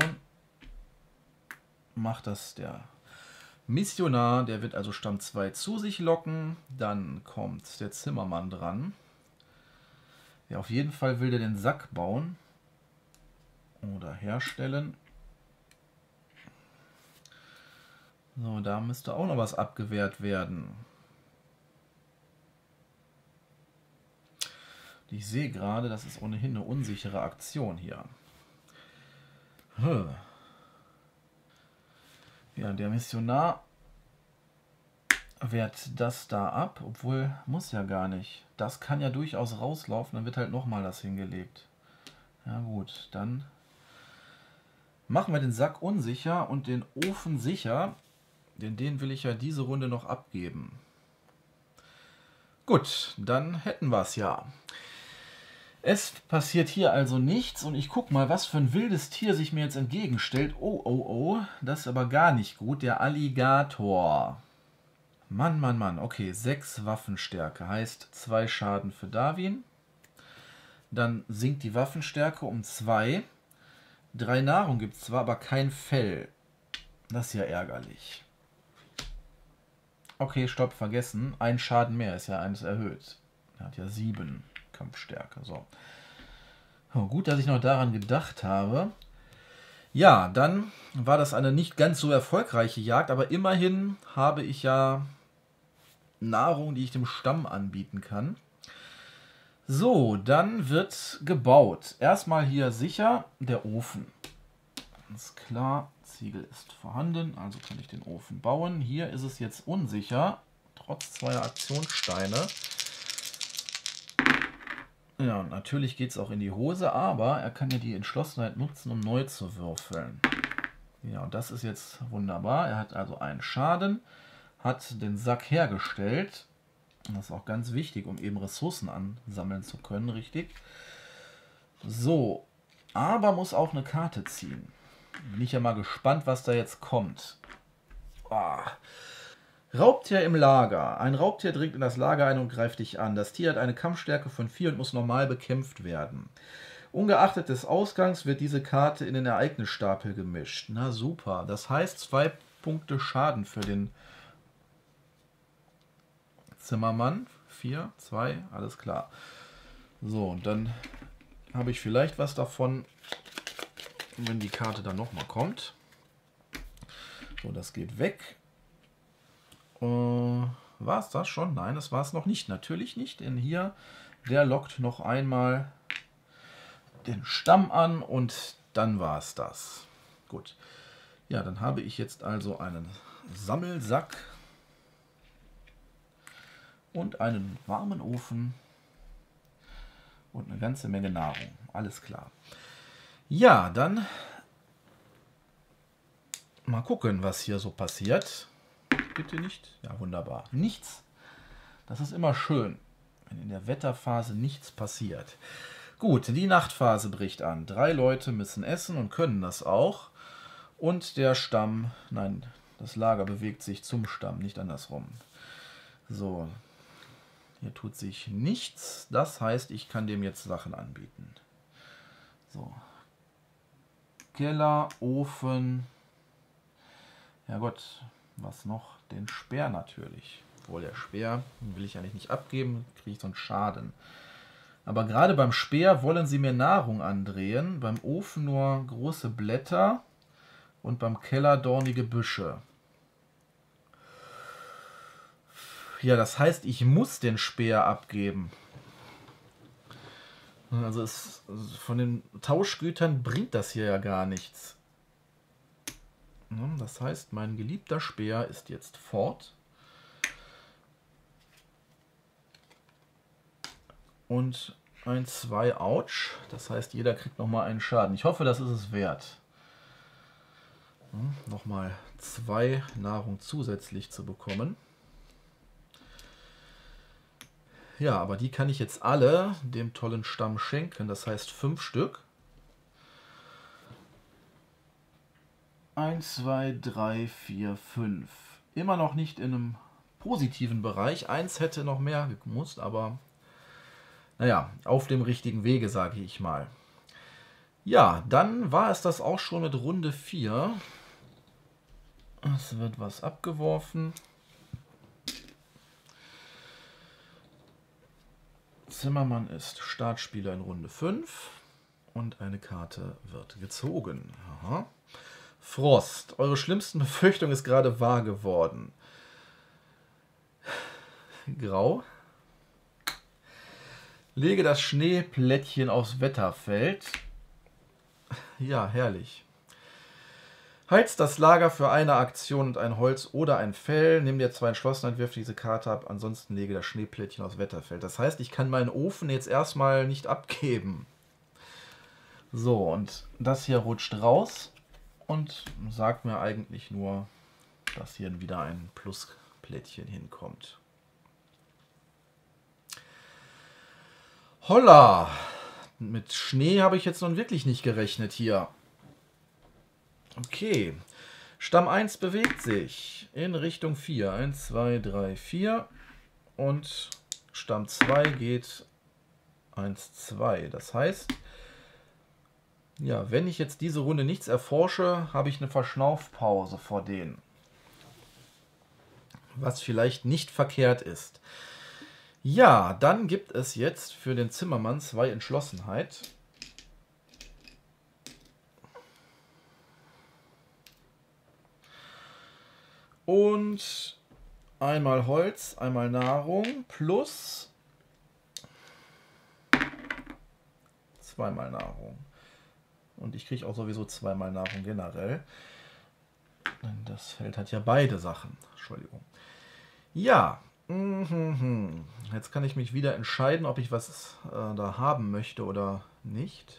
macht das der Missionar, der wird also Stamm 2 zu sich locken. Dann kommt der Zimmermann dran. Ja, auf jeden Fall will der den Sack bauen oder herstellen. So, da müsste auch noch was abgewehrt werden. Ich sehe gerade, das ist ohnehin eine unsichere Aktion hier. Ja, der Missionar wehrt das da ab, obwohl muss ja gar nicht. Das kann ja durchaus rauslaufen, dann wird halt nochmal das hingelegt. Ja gut, dann machen wir den Sack unsicher und den Ofen sicher, denn den will ich ja diese Runde noch abgeben. Gut, dann hätten wir es ja. Es passiert hier also nichts und ich gucke mal, was für ein wildes Tier sich mir jetzt entgegenstellt. Oh, das ist aber gar nicht gut. Der Alligator. Mann. Okay, 6 Waffenstärke heißt 2 Schaden für Darwin. Dann sinkt die Waffenstärke um 2. 3 Nahrung gibt es zwar, aber kein Fell. Das ist ja ärgerlich. Okay, stopp, vergessen. Ein Schaden mehr, ist ja eines erhöht. Er hat ja 7 Kampfstärke. So. Oh, gut, dass ich noch daran gedacht habe. Ja, dann war das eine nicht ganz so erfolgreiche Jagd, aber immerhin habe ich ja Nahrung, die ich dem Stamm anbieten kann. So, dann wird gebaut. Erstmal hier sicher der Ofen. Ganz klar, Ziegel ist vorhanden, also kann ich den Ofen bauen. Hier ist es jetzt unsicher, trotz 2 Aktionssteine. Ja, natürlich geht es auch in die Hose, aber er kann ja die Entschlossenheit nutzen, um neu zu würfeln. Ja, und das ist jetzt wunderbar. Er hat also einen Schaden, hat den Sack hergestellt. Das ist auch ganz wichtig, um eben Ressourcen ansammeln zu können, richtig. So, aber muss auch eine Karte ziehen. Bin ich ja mal gespannt, was da jetzt kommt. Raubtier im Lager. Ein Raubtier dringt in das Lager ein und greift dich an. Das Tier hat eine Kampfstärke von 4 und muss normal bekämpft werden. Ungeachtet des Ausgangs wird diese Karte in den Ereignisstapel gemischt. Na super. Das heißt 2 Punkte Schaden für den Zimmermann. 4, 2, alles klar. So, und dann habe ich vielleicht was davon, wenn die Karte dann nochmal kommt. So, das geht weg. War es das schon? Nein, das war es noch nicht. Natürlich nicht, denn hier, der lockt noch einmal den Stamm an und dann war es das. Gut. Ja, dann habe ich jetzt also einen Sammelsack und einen warmen Ofen und eine ganze Menge Nahrung. Alles klar. Ja, dann mal gucken, was hier so passiert. Bitte nicht. Ja, wunderbar. Nichts. Das ist immer schön, wenn in der Wetterphase nichts passiert. Gut, die Nachtphase bricht an. 3 Leute müssen essen und können das auch. Und der Stamm, nein, das Lager bewegt sich zum Stamm, nicht andersrum. So, hier tut sich nichts. Das heißt, ich kann dem jetzt Sachen anbieten. So. Keller, Ofen. Ja Gott, was noch? Den Speer natürlich. Obwohl der Speer will ich eigentlich nicht abgeben, kriege ich so einen Schaden. Aber gerade beim Speer wollen sie mir Nahrung andrehen. Beim Ofen nur große Blätter und beim Keller dornige Büsche. Ja, das heißt, ich muss den Speer abgeben. Also von den Tauschgütern bringt das hier ja gar nichts. Das heißt, mein geliebter Speer ist jetzt fort. Und ein 2, ouch. Das heißt, jeder kriegt nochmal einen Schaden. Ich hoffe, das ist es wert. Nochmal 2 Nahrung zusätzlich zu bekommen. Ja, aber die kann ich jetzt alle dem tollen Stamm schenken. Das heißt 5 Stück. 1, 2, 3, 4, 5. Immer noch nicht in einem positiven Bereich. 1 hätte noch mehr gemusst, aber naja, auf dem richtigen Wege, sage ich mal. Ja, dann war es das auch schon mit Runde 4. Es wird was abgeworfen. Zimmermann ist Startspieler in Runde 5 und eine Karte wird gezogen. Aha. Frost. Eure schlimmsten Befürchtung ist gerade wahr geworden. Grau. Lege das Schneeplättchen aufs Wetterfeld. Ja, herrlich. Heizt das Lager für eine Aktion und ein Holz oder ein Fell. Nimm dir 2 Entschlossenheit, wirf diese Karte ab. Ansonsten lege das Schneeplättchen aufs Wetterfeld. Das heißt, ich kann meinen Ofen jetzt erstmal nicht abgeben. So, und das hier rutscht raus und sagt mir eigentlich nur, dass hier wieder ein Plusplättchen hinkommt. Holla! Mit Schnee habe ich jetzt nun wirklich nicht gerechnet hier. Okay. Stamm 1 bewegt sich in Richtung 4. 1, 2, 3, 4. Und Stamm 2 geht 1, 2. Das heißt, ja, wenn ich jetzt diese Runde nichts erforsche, habe ich eine Verschnaufpause vor denen. Was vielleicht nicht verkehrt ist. Ja, dann gibt es jetzt für den Zimmermann 2 Entschlossenheit. Und einmal Holz, einmal Nahrung plus zweimal Nahrung. Und ich kriege auch sowieso zweimal Nahrung generell. Das Feld hat ja beide Sachen. Entschuldigung. Ja. Jetzt kann ich mich wieder entscheiden, ob ich was da haben möchte oder nicht.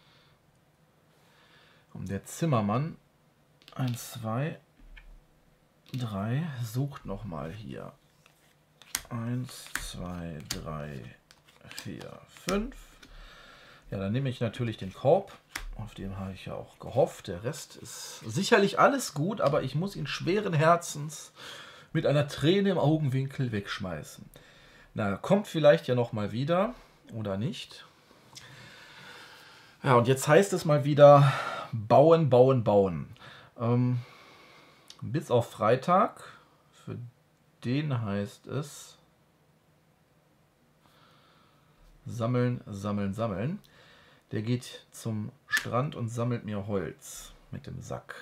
Und der Zimmermann 1, 2, 3 sucht nochmal hier. 1, 2, 3, 4, 5. Ja, dann nehme ich natürlich den Korb. Auf den habe ich ja auch gehofft. Der Rest ist sicherlich alles gut, aber ich muss ihn schweren Herzens mit einer Träne im Augenwinkel wegschmeißen. Na, kommt vielleicht ja nochmal wieder oder nicht. Ja, und jetzt heißt es mal wieder bauen, bauen, bauen. Bis auf Freitag. Für den heißt es sammeln, sammeln, sammeln. Der geht zum Strand und sammelt mir Holz mit dem Sack.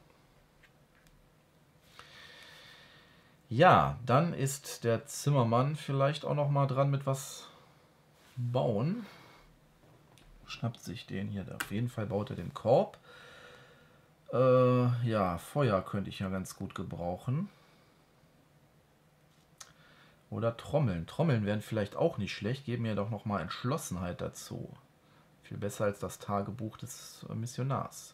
Ja, dann ist der Zimmermann vielleicht auch noch mal dran mit was bauen. Schnappt sich den hier. Auf jeden Fall baut er den Korb. Ja, Feuer könnte ich ja ganz gut gebrauchen. Oder Trommeln. Trommeln wären vielleicht auch nicht schlecht. Geben mir doch noch mal Entschlossenheit dazu. Viel besser als das Tagebuch des Missionars.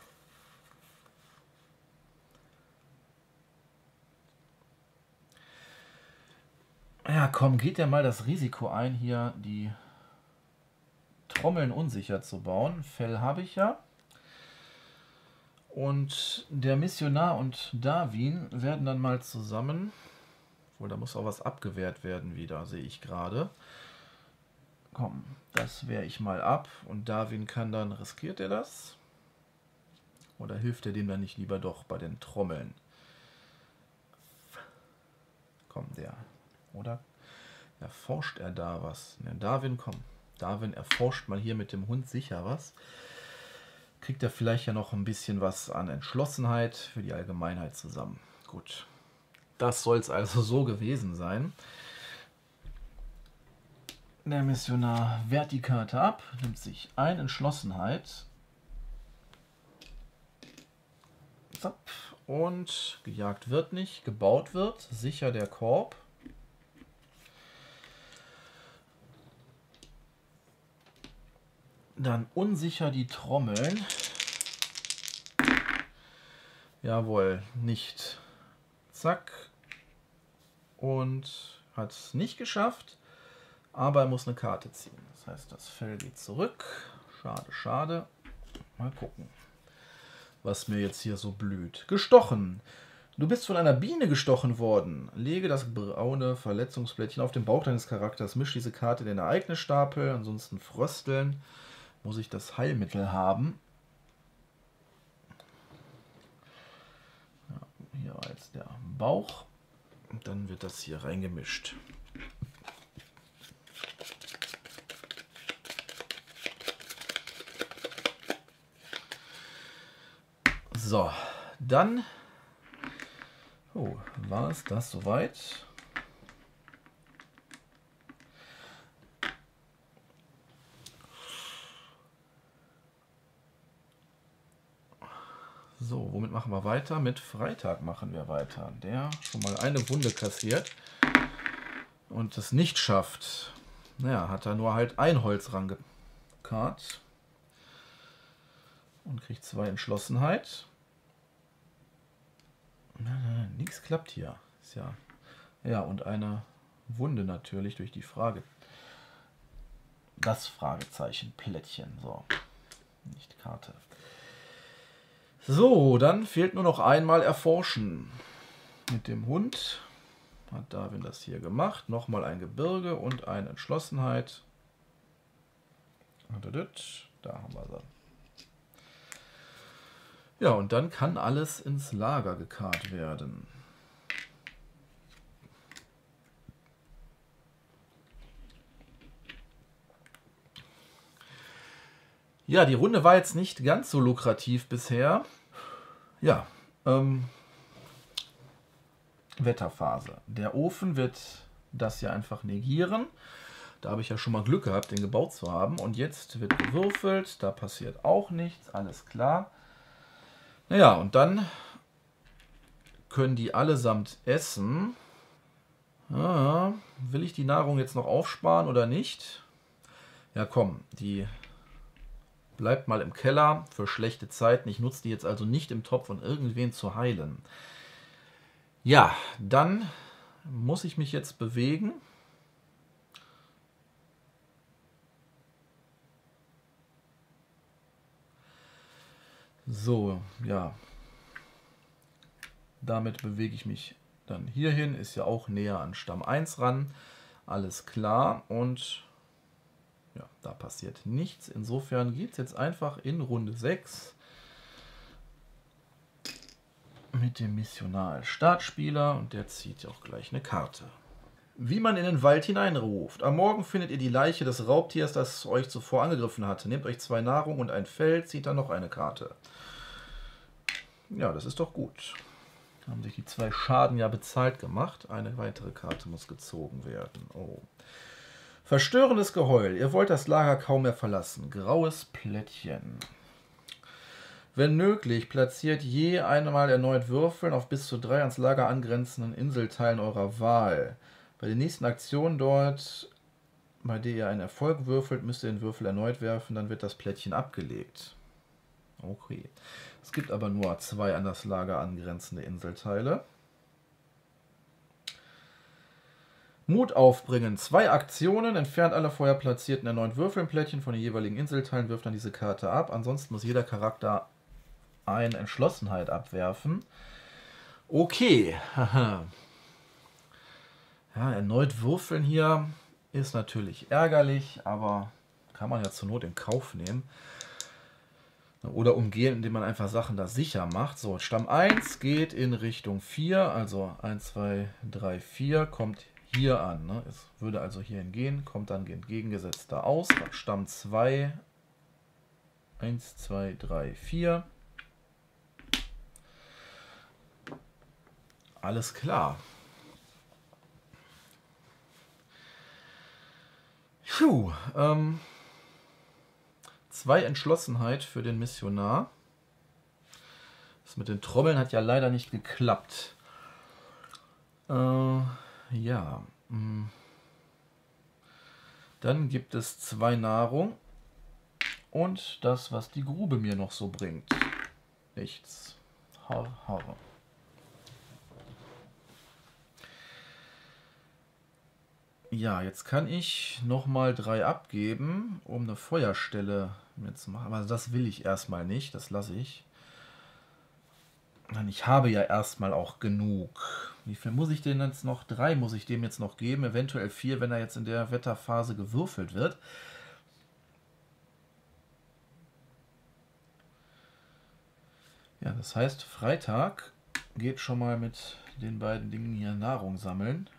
Ja, komm, geht ja mal das Risiko ein, hier die Trommeln unsicher zu bauen. Fell habe ich ja. Und der Missionar und Darwin werden dann mal zusammen. Obwohl, da muss auch was abgewehrt werden wieder, sehe ich gerade. Komm, das wehre ich mal ab. Und Darwin kann dann, riskiert er das? Oder hilft er dem dann nicht lieber doch bei den Trommeln? Komm, der. Oder erforscht er da was? Ne, Darwin, komm. Darwin erforscht mal hier mit dem Hund sicher was. Kriegt er vielleicht ja noch ein bisschen was an Entschlossenheit für die Allgemeinheit zusammen. Gut. Das soll es also so gewesen sein. Der Missionar wehrt die Karte ab, nimmt sich ein Entschlossenheit. Zapp. Und gejagt wird nicht, gebaut wird. Sicher der Korb. Dann unsicher die Trommeln. Jawohl, nicht. Zack. Und hat es nicht geschafft. Aber er muss eine Karte ziehen. Das heißt, das Fell geht zurück. Schade, schade. Mal gucken, was mir jetzt hier so blüht. Gestochen. Du bist von einer Biene gestochen worden. Lege das braune Verletzungsblättchen auf den Bauch deines Charakters. Misch diese Karte in den Ereignisstapel. Ansonsten frösteln. Muss ich das Heilmittel haben. Ja, hier war jetzt der Bauch. Und dann wird das hier reingemischt. So, dann war es das soweit. So, womit machen wir weiter? Mit Freitag machen wir weiter. Der schon mal eine Wunde kassiert und es nicht schafft. Naja, hat er nur halt ein Holz rangekarrt und kriegt 2 Entschlossenheit. Nein, nichts klappt hier. Ist ja, und eine Wunde natürlich durch die Frage. Das Fragezeichen Plättchen. So, nicht Karte. So, dann fehlt nur noch einmal erforschen. Mit dem Hund hat Darwin das hier gemacht. Nochmal ein Gebirge und eine Entschlossenheit. Da haben wir sie. Ja, und dann kann alles ins Lager gekarrt werden. Ja, die Runde war jetzt nicht ganz so lukrativ bisher. Ja, Wetterphase. Der Ofen wird das ja einfach negieren. Da habe ich ja schon mal Glück gehabt, den gebaut zu haben. Und jetzt wird gewürfelt. Da passiert auch nichts. Alles klar. Naja, und dann können die allesamt essen. Ah, will ich die Nahrung jetzt noch aufsparen oder nicht? Ja, komm, die bleibt mal im Keller für schlechte Zeiten. Ich nutze die jetzt also nicht im Topf, um irgendwen zu heilen. Ja, dann muss ich mich jetzt bewegen. So, ja. Damit bewege ich mich dann hierhin. Ist ja auch näher an Stamm 1 ran. Alles klar. Und ja, da passiert nichts. Insofern geht es jetzt einfach in Runde 6 mit dem Missionar als Startspieler. Und der zieht auch gleich eine Karte. Wie man in den Wald hineinruft. Am Morgen findet ihr die Leiche des Raubtiers, das euch zuvor angegriffen hatte. Nehmt euch 2 Nahrung und ein Fell, zieht dann noch eine Karte. Ja, das ist doch gut. Haben sich die 2 Schaden ja bezahlt gemacht. Eine weitere Karte muss gezogen werden. Oh. Verstörendes Geheul. Ihr wollt das Lager kaum mehr verlassen. Graues Plättchen. Wenn möglich, platziert je einmal erneut Würfeln auf bis zu 3 ans Lager angrenzenden Inselteilen eurer Wahl. Bei den nächsten Aktionen dort, bei der ihr einen Erfolg würfelt, müsst ihr den Würfel erneut werfen, dann wird das Plättchen abgelegt. Okay. Es gibt aber nur 2 an das Lager angrenzende Inselteile. Mut aufbringen. 2 Aktionen. Entfernt alle vorher platzierten erneut Würfelplättchen von den jeweiligen Inselteilen. Wirft dann diese Karte ab. Ansonsten muss jeder Charakter eine Entschlossenheit abwerfen. Okay. Ja, erneut würfeln hier ist natürlich ärgerlich, aber kann man ja zur Not in Kauf nehmen. Oder umgehen, indem man einfach Sachen da sicher macht. So, Stamm 1 geht in Richtung 4, also 1, 2, 3, 4, kommt hier an. Ne? Es würde also hierhin gehen, kommt dann entgegengesetzt da aus. Stamm 2, 1, 2, 3, 4. Alles klar. Puh, 2 Entschlossenheit für den Missionar. Das mit den Trommeln hat ja leider nicht geklappt. Ja. Dann gibt es 2 Nahrung. Und das, was die Grube mir noch so bringt. Nichts. Har, har. Ja, jetzt kann ich nochmal 3 abgeben, um eine Feuerstelle mir zu machen. Aber das will ich erstmal nicht, das lasse ich. Ich habe ja erstmal auch genug. Wie viel muss ich denn jetzt noch? 3 muss ich dem jetzt noch geben, eventuell 4, wenn er jetzt in der Wetterphase gewürfelt wird. Ja, das heißt, Freitag geht schon mal mit den beiden Dingen hier Nahrung sammeln.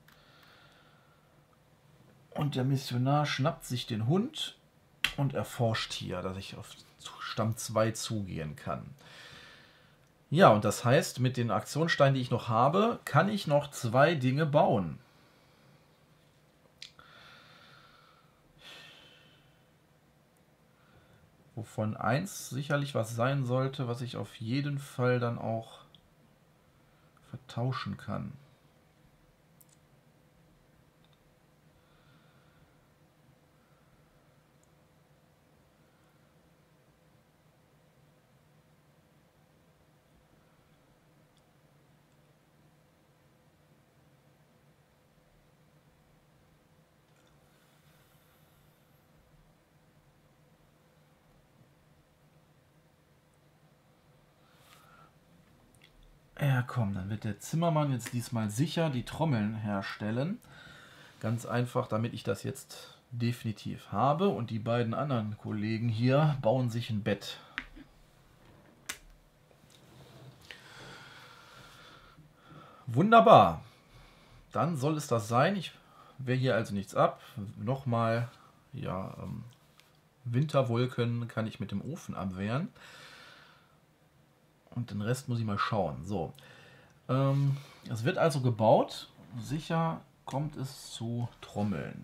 Und der Missionar schnappt sich den Hund und erforscht hier, dass ich auf Stamm 2 zugehen kann. Ja, und das heißt, mit den Aktionssteinen, die ich noch habe, kann ich noch 2 Dinge bauen. Wovon 1 sicherlich was sein sollte, was ich auf jeden Fall dann auch vertauschen kann. Ja, komm, dann wird der Zimmermann jetzt diesmal sicher die Trommeln herstellen. Ganz einfach, damit ich das jetzt definitiv habe. Und die beiden anderen Kollegen hier bauen sich ein Bett. Wunderbar. Dann soll es das sein. Ich wehre hier also nichts ab. Nochmal, ja, Winterwolken kann ich mit dem Ofen abwehren. Und den Rest muss ich mal schauen. So. Es wird also gebaut. Sicher kommt es zu Trommeln.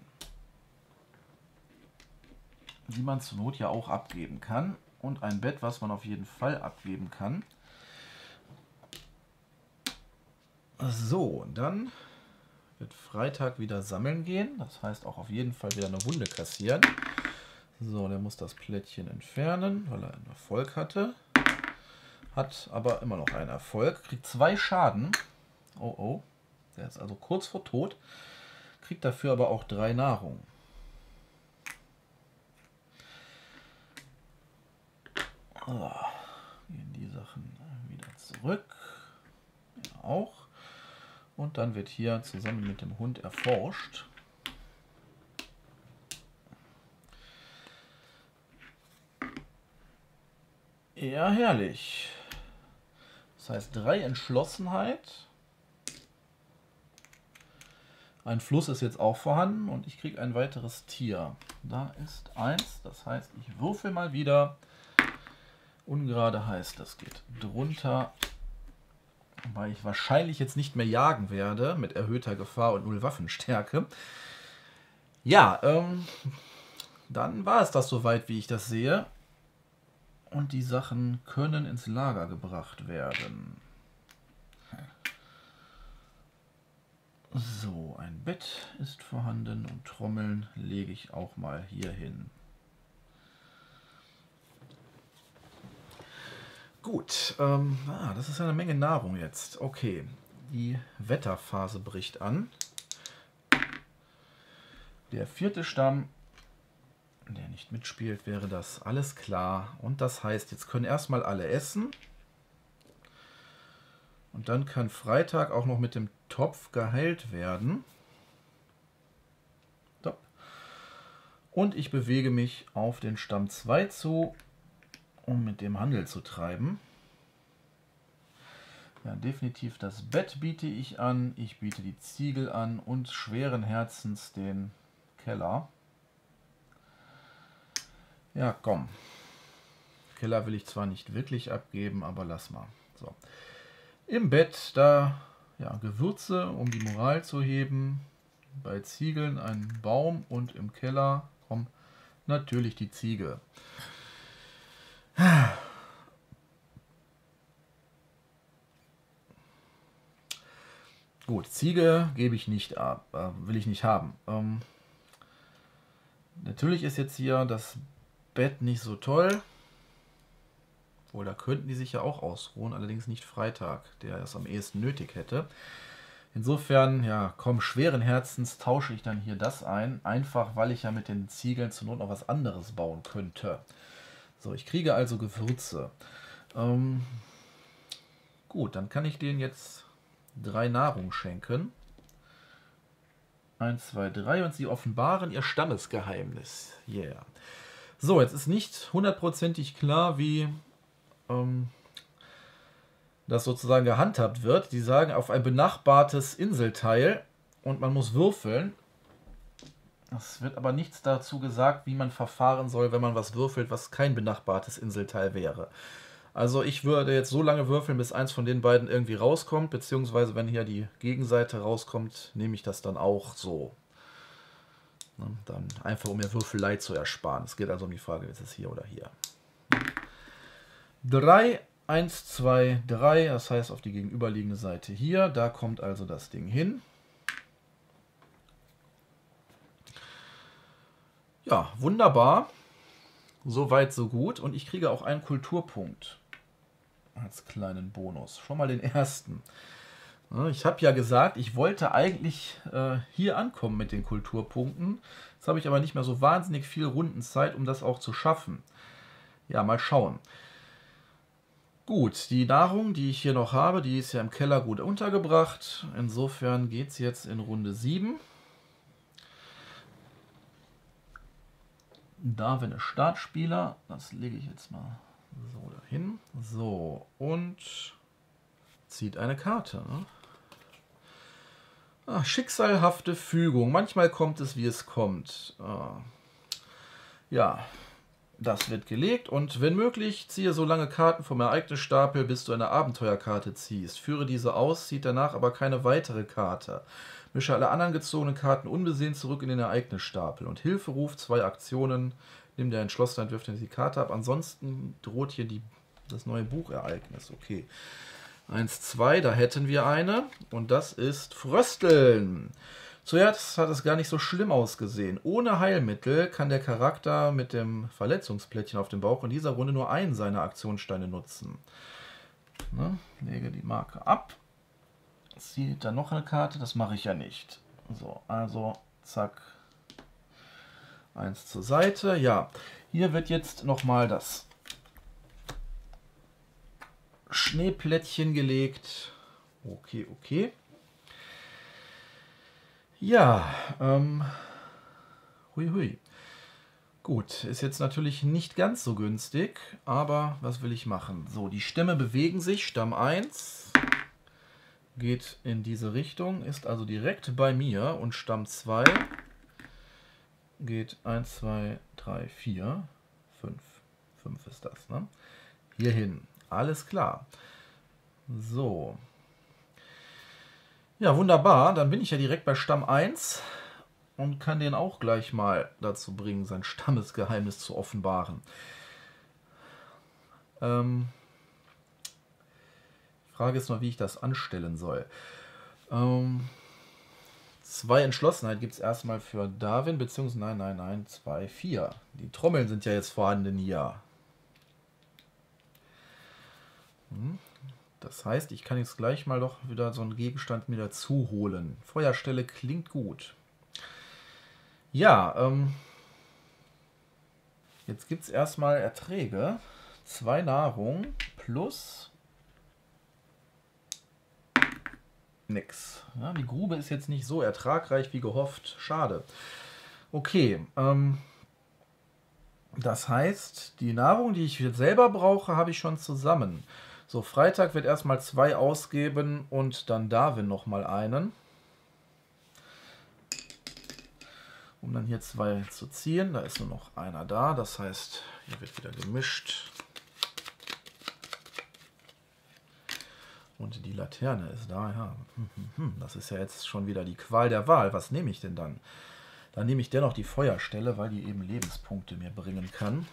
Die man zur Not ja auch abgeben kann. Und ein Bett, was man auf jeden Fall abgeben kann. So, dann wird Freitag wieder sammeln gehen. Das heißt auch auf jeden Fall wieder eine Wunde kassieren. So, der muss das Plättchen entfernen, weil er einen Erfolg hatte. Hat aber immer noch einen Erfolg. Kriegt 2 Schaden. Oh, oh. Der ist also kurz vor Tod. Kriegt dafür aber auch 3 Nahrung. So, gehen die Sachen wieder zurück. Ja, auch. Und dann wird hier zusammen mit dem Hund erforscht. Ja, herrlich. Das heißt 3 Entschlossenheit. Ein Fluss ist jetzt auch vorhanden und ich kriege ein weiteres Tier. Da ist 1, das heißt, ich würfel mal wieder. Ungerade heißt, das geht drunter. Weil ich wahrscheinlich jetzt nicht mehr jagen werde mit erhöhter Gefahr und 0 Waffenstärke. Ja, dann war es das soweit, wie ich das sehe. Und die Sachen können ins Lager gebracht werden. So, ein Bett ist vorhanden und Trommeln lege ich auch mal hier hin. Gut, das ist eine Menge Nahrung jetzt. Okay, die Wetterphase bricht an. Der 4. Stamm, der nicht mitspielt, wäre das alles klar. Und das heißt, jetzt können erstmal alle essen. Und dann kann Freitag auch noch mit dem Topf geheilt werden. Top. Und ich bewege mich auf den Stamm 2 zu, um mit dem Handel zu treiben. Ja, definitiv das Bett biete ich an. Ich biete die Ziegel an und schweren Herzens den Keller. Ja, komm. Keller will ich zwar nicht wirklich abgeben, aber lass mal. So. Im Bett da ja, Gewürze, um die Moral zu heben. Bei Ziegeln ein Baum und im Keller kommt natürlich die Ziege. Gut, Ziege gebe ich nicht ab, will ich nicht haben. Natürlich ist jetzt hier das Bett nicht so toll. Obwohl, da könnten die sich ja auch ausruhen, allerdings nicht Freitag, der es am ehesten nötig hätte. Insofern, ja, komm, schweren Herzens tausche ich dann hier das ein, einfach weil ich ja mit den Ziegeln zur Not noch was anderes bauen könnte. So, ich kriege also Gewürze. Gut, dann kann ich denen jetzt 3 Nahrung schenken. 1, 2, 3 und sie offenbaren ihr Stammesgeheimnis. Yeah. So, jetzt ist nicht hundertprozentig klar, wie das sozusagen gehandhabt wird. Die sagen auf ein benachbartes Inselteil und man muss würfeln. Es wird aber nichts dazu gesagt, wie man verfahren soll, wenn man was würfelt, was kein benachbartes Inselteil wäre. Also ich würde jetzt so lange würfeln, bis eins von den beiden irgendwie rauskommt, beziehungsweise wenn hier die Gegenseite rauskommt, nehme ich das dann auch so. Dann einfach, um mir Würfelei zu ersparen. Es geht also um die Frage, ist es hier oder hier. 3, 1, 2, 3, das heißt auf die gegenüberliegende Seite hier. Da kommt also das Ding hin. Ja, wunderbar. Soweit, so gut. Und ich kriege auch einen Kulturpunkt als kleinen Bonus. Schon mal den ersten. Ich habe ja gesagt, ich wollte eigentlich hier ankommen mit den Kulturpunkten. Jetzt habe ich aber nicht mehr so wahnsinnig viel Rundenzeit, um das auch zu schaffen. Ja, mal schauen. Gut, die Nahrung, die ich hier noch habe, die ist ja im Keller gut untergebracht. Insofern geht es jetzt in Runde 7. Darwin ist Startspieler. Das lege ich jetzt mal so dahin. So, und zieht eine Karte. Ne? Ach, schicksalhafte Fügung. Manchmal kommt es, wie es kommt. Ja, das wird gelegt. Und wenn möglich, ziehe so lange Karten vom Ereignisstapel, bis du eine Abenteuerkarte ziehst. Führe diese aus, zieht danach aber keine weitere Karte. Mische alle anderen gezogenen Karten unbesehen zurück in den Ereignisstapel. Und Hilferuf, 2 Aktionen. Nimm der Entschlossenheit, wirft die Karte ab. Ansonsten droht hier das neue Buchereignis. Okay. 1, 2, da hätten wir eine. Und das ist Frösteln. Zuerst hat es gar nicht so schlimm ausgesehen. Ohne Heilmittel kann der Charakter mit dem Verletzungsplättchen auf dem Bauch in dieser Runde nur einen seiner Aktionssteine nutzen. Ne? Lege die Marke ab. Zieht dann noch eine Karte, das mache ich ja nicht. So, also zack. 1 zur Seite. Ja, hier wird jetzt nochmal das Schneeplättchen gelegt. Okay, okay. Ja, hui hui. Gut, ist jetzt natürlich nicht ganz so günstig, aber was will ich machen? So, die Stämme bewegen sich. Stamm 1 geht in diese Richtung, ist also direkt bei mir, und Stamm 2 geht 1, 2, 3, 4, 5. 5 ist das, ne? Hier hin. Alles klar. So. Ja, wunderbar. Dann bin ich ja direkt bei Stamm 1 und kann den auch gleich mal dazu bringen, sein Stammesgeheimnis zu offenbaren. Frage ist noch, wie ich das anstellen soll. 2 Entschlossenheit gibt es erstmal für Darwin, beziehungsweise nein, 2, 4. Die Trommeln sind ja jetzt vorhanden hier. Das heißt, ich kann jetzt gleich mal doch wieder so einen Gegenstand mir dazu holen. Feuerstelle klingt gut. Ja, jetzt gibt es erstmal Erträge. 2 Nahrung plus nix. Ja, die Grube ist jetzt nicht so ertragreich wie gehofft. Schade. Okay, das heißt, die Nahrung, die ich jetzt selber brauche, habe ich schon zusammen. So, Freitag wird erstmal 2 ausgeben und dann Darwin nochmal einen. Um dann hier 2 zu ziehen. Da ist nur noch einer da. Das heißt, hier wird wieder gemischt. Und die Laterne ist da, ja. Das ist ja jetzt schon wieder die Qual der Wahl. Was nehme ich denn dann? Dann nehme ich dennoch die Feuerstelle, weil die eben Lebenspunkte mir bringen kann.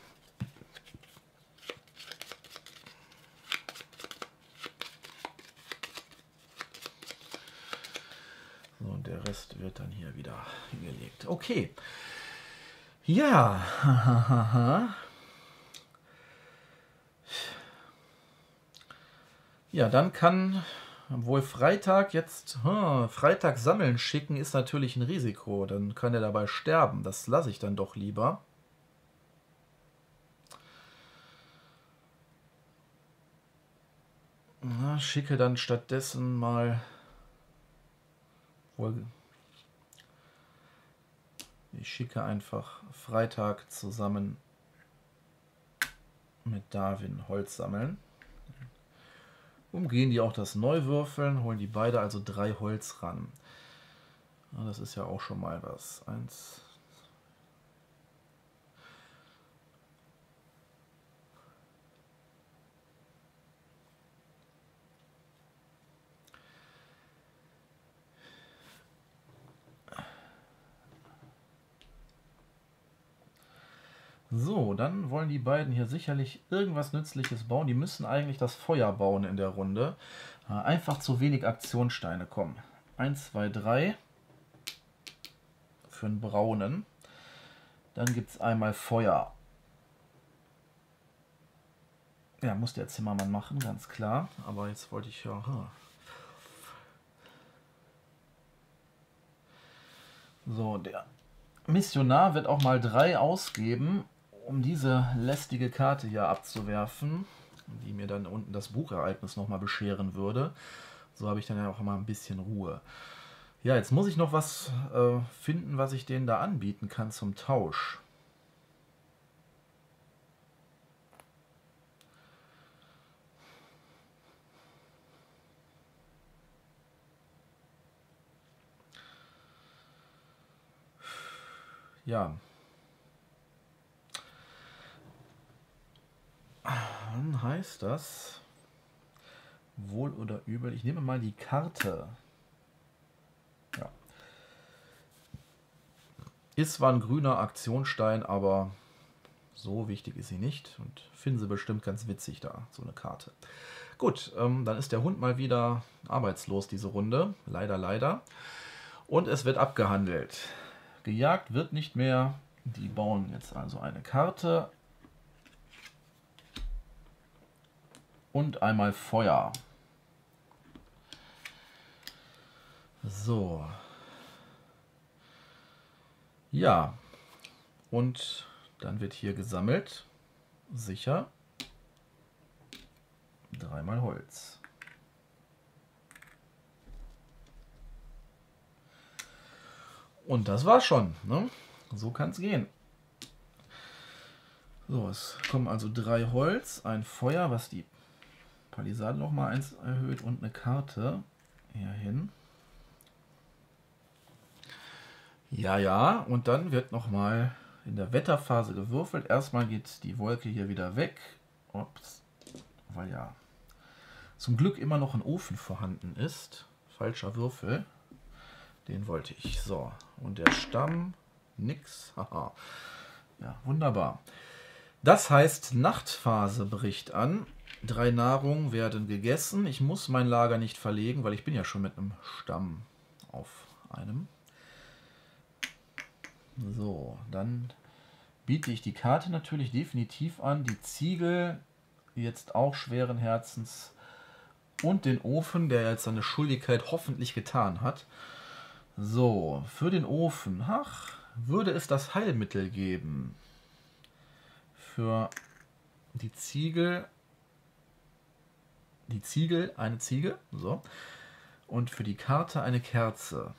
So, und der Rest wird dann hier wieder hingelegt. Okay. Ja. Ja, dann kann wohl Freitag jetzt... Freitag sammeln schicken ist natürlich ein Risiko. Dann kann er dabei sterben. Das lasse ich dann doch lieber. Na, schicke dann stattdessen mal... Ich schicke einfach Freitag zusammen mit Darwin Holz sammeln. Umgehen die auch das Neuwürfeln, holen die beide also 3 Holz ran. Ja, das ist ja auch schon mal was. 1. So, dann wollen die beiden hier sicherlich irgendwas Nützliches bauen. Die müssen eigentlich das Feuer bauen in der Runde. Einfach zu wenig Aktionssteine kommen. 1, 2, 3 für einen braunen. Dann gibt es einmal Feuer. Ja, muss der Zimmermann machen, ganz klar. Aber jetzt wollte ich ja... So, der Missionar wird auch mal 3 ausgeben, um diese lästige Karte hier abzuwerfen, die mir dann unten das Buchereignis nochmal bescheren würde. So habe ich dann ja auch immer ein bisschen Ruhe. Ja, jetzt muss ich noch was finden, was ich denen da anbieten kann zum Tausch. Ja. Dann heißt das wohl oder übel. Ich nehme mal die Karte. Ja. Ist zwar ein grüner Aktionsstein, aber so wichtig ist sie nicht. Und finden sie bestimmt ganz witzig da, so eine Karte. Gut, dann ist der Hund mal wieder arbeitslos diese Runde. Leider, leider. Und es wird abgehandelt. Gejagt wird nicht mehr. Die bauen jetzt also eine Karte. Und einmal Feuer. So. Ja. Und dann wird hier gesammelt. Sicher. 3 Holz. Und das war's schon. Ne? So kann es gehen. So, es kommen also 3 Holz, ein Feuer, was die Palisade noch mal 1 erhöht und eine Karte hier hin. Ja, ja, und dann wird noch mal in der Wetterphase gewürfelt. Erstmal geht die Wolke hier wieder weg. Ups, weil ja zum Glück immer noch ein Ofen vorhanden ist. Falscher Würfel. Den wollte ich. So, und der Stamm, nix. Haha. Ja, wunderbar. Das heißt, Nachtphase bricht an. 3 Nahrungen werden gegessen. Ich muss mein Lager nicht verlegen, weil ich bin ja schon mit einem Stamm auf einem. So, dann biete ich die Karte natürlich definitiv an. Die Ziegel, jetzt auch schweren Herzens. Und den Ofen, der jetzt seine Schuldigkeit hoffentlich getan hat. So, für den Ofen, würde es das Heilmittel geben. Für die Ziegel, eine Ziege, so. Und für die Karte eine Kerze.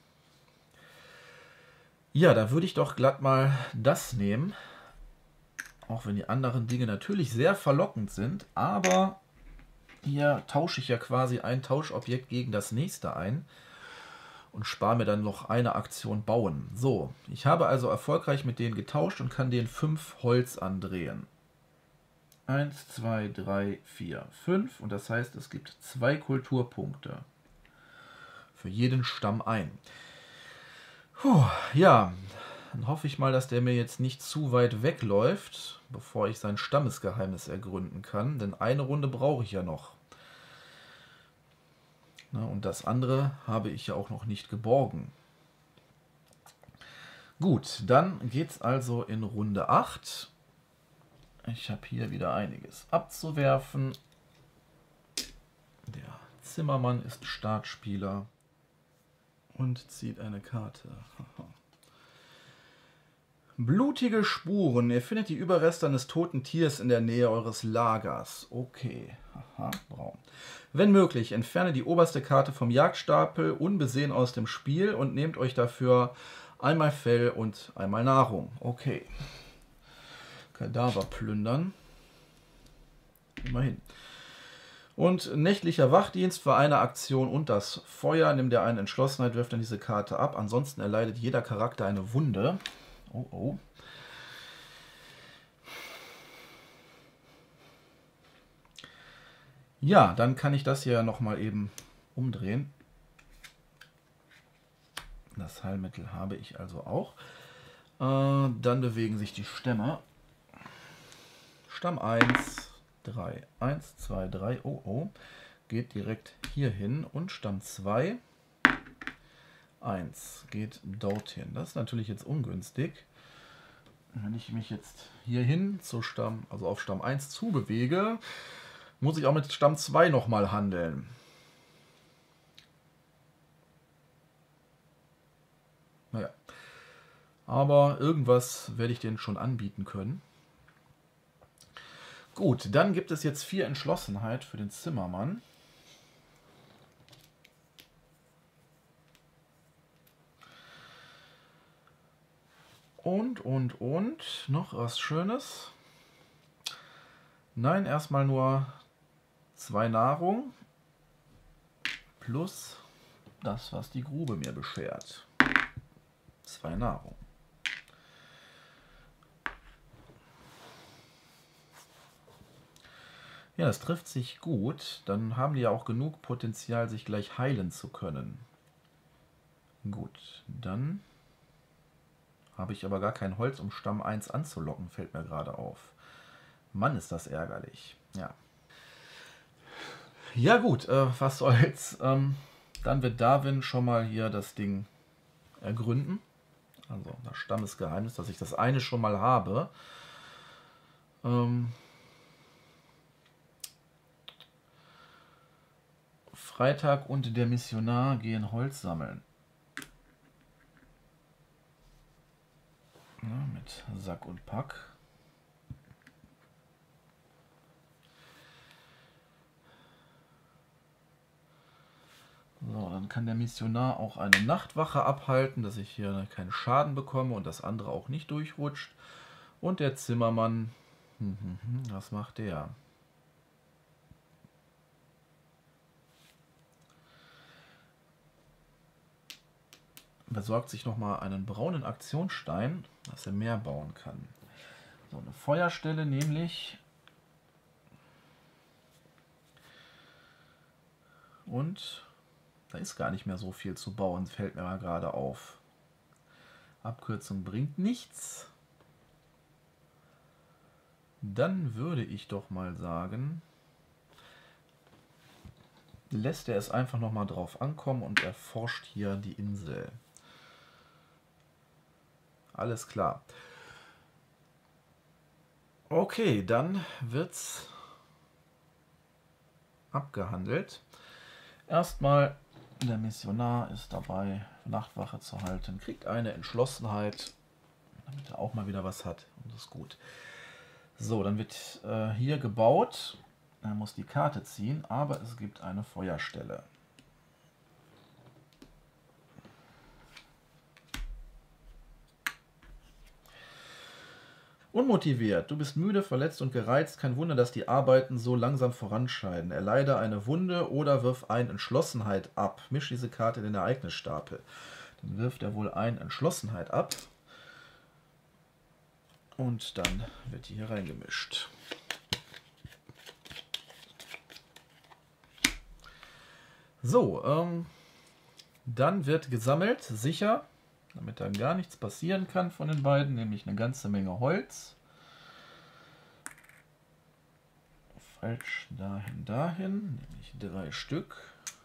Ja, da würde ich doch glatt mal das nehmen. Auch wenn die anderen Dinge natürlich sehr verlockend sind, aber hier tausche ich ja quasi ein Tauschobjekt gegen das nächste ein. Und spare mir dann noch eine Aktion bauen. So, ich habe also erfolgreich mit denen getauscht und kann den 5 Holz andrehen. 1, 2, 3, 4, 5. Und das heißt, es gibt 2 Kulturpunkte. Für jeden Stamm ein. Puh, ja, dann hoffe ich mal, dass der mir jetzt nicht zu weit wegläuft, bevor ich sein Stammesgeheimnis ergründen kann. Denn eine Runde brauche ich ja noch. Und das andere habe ich ja auch noch nicht geborgen. Gut, dann geht es also in Runde 8. Ich habe hier wieder einiges abzuwerfen. Der Zimmermann ist Startspieler und zieht eine Karte. Blutige Spuren. Ihr findet die Überreste eines toten Tiers in der Nähe eures Lagers. Okay. Aha, braun. Wenn möglich, entferne die oberste Karte vom Jagdstapel unbesehen aus dem Spiel und nehmt euch dafür einmal Fell und einmal Nahrung. Okay. Kadaver plündern. Immerhin. Und nächtlicher Wachdienst für eine Aktion und das Feuer. Nimmt der eine Entschlossenheit, wirft dann diese Karte ab. Ansonsten erleidet jeder Charakter eine Wunde. Oh, oh. Ja, dann kann ich das hier nochmal eben umdrehen. Das Heilmittel habe ich also auch. Dann bewegen sich die Stämme. Stamm 1, 3. 1, 2, 3. Oh, oh. Geht direkt hier hin. Und Stamm 2. 1 geht dorthin. Das ist natürlich jetzt ungünstig. Wenn ich mich jetzt hier hin zu Stamm, also auf Stamm 1 zubewege, muss ich auch mit Stamm 2 nochmal handeln. Naja. Aber irgendwas werde ich denen schon anbieten können. Gut, dann gibt es jetzt 4 Entschlossenheit für den Zimmermann. Und. Noch was Schönes. Nein, erstmal nur 2 Nahrung. Plus das, was die Grube mir beschert. 2 Nahrung. Ja, das trifft sich gut. Dann haben die ja auch genug Potenzial, sich gleich heilen zu können. Gut, dann habe ich aber gar kein Holz, um Stamm 1 anzulocken, fällt mir gerade auf. Mann, ist das ärgerlich. Ja. Ja gut, was soll's. Dann wird Darwin schon mal hier das Ding ergründen. Also das Stammesgeheimnis, dass ich das eine schon mal habe. Freitag und der Missionar gehen Holz sammeln. Ja, mit Sack und Pack. So, dann kann der Missionar auch eine Nachtwache abhalten, dass ich hier keinen Schaden bekomme und das andere auch nicht durchrutscht. Und der Zimmermann, was macht der? Besorgt sich nochmal einen braunen Aktionsstein, dass er mehr bauen kann. So, eine Feuerstelle nämlich. Und da ist gar nicht mehr so viel zu bauen, fällt mir mal gerade auf. Abkürzung bringt nichts. Dann würde ich doch mal sagen, lässt er es einfach nochmal drauf ankommen und erforscht hier die Insel. Alles klar. Okay, dann wird's abgehandelt. Erstmal, der Missionar ist dabei, Nachtwache zu halten, kriegt eine Entschlossenheit, damit er auch mal wieder was hat. Und das ist gut. So, dann wird hier gebaut. Er muss die Karte ziehen, aber es gibt eine Feuerstelle. Unmotiviert. Du bist müde, verletzt und gereizt. Kein Wunder, dass die Arbeiten so langsam voranschreiten. Erleide eine Wunde oder wirf ein Entschlossenheit ab. Misch diese Karte in den Ereignisstapel. Dann wirft er wohl ein Entschlossenheit ab. Und dann wird die hier reingemischt. So, dann wird gesammelt, sicher, damit dann gar nichts passieren kann von den beiden, nämlich eine ganze Menge Holz. Falsch, dahin, nämlich 3 Stück.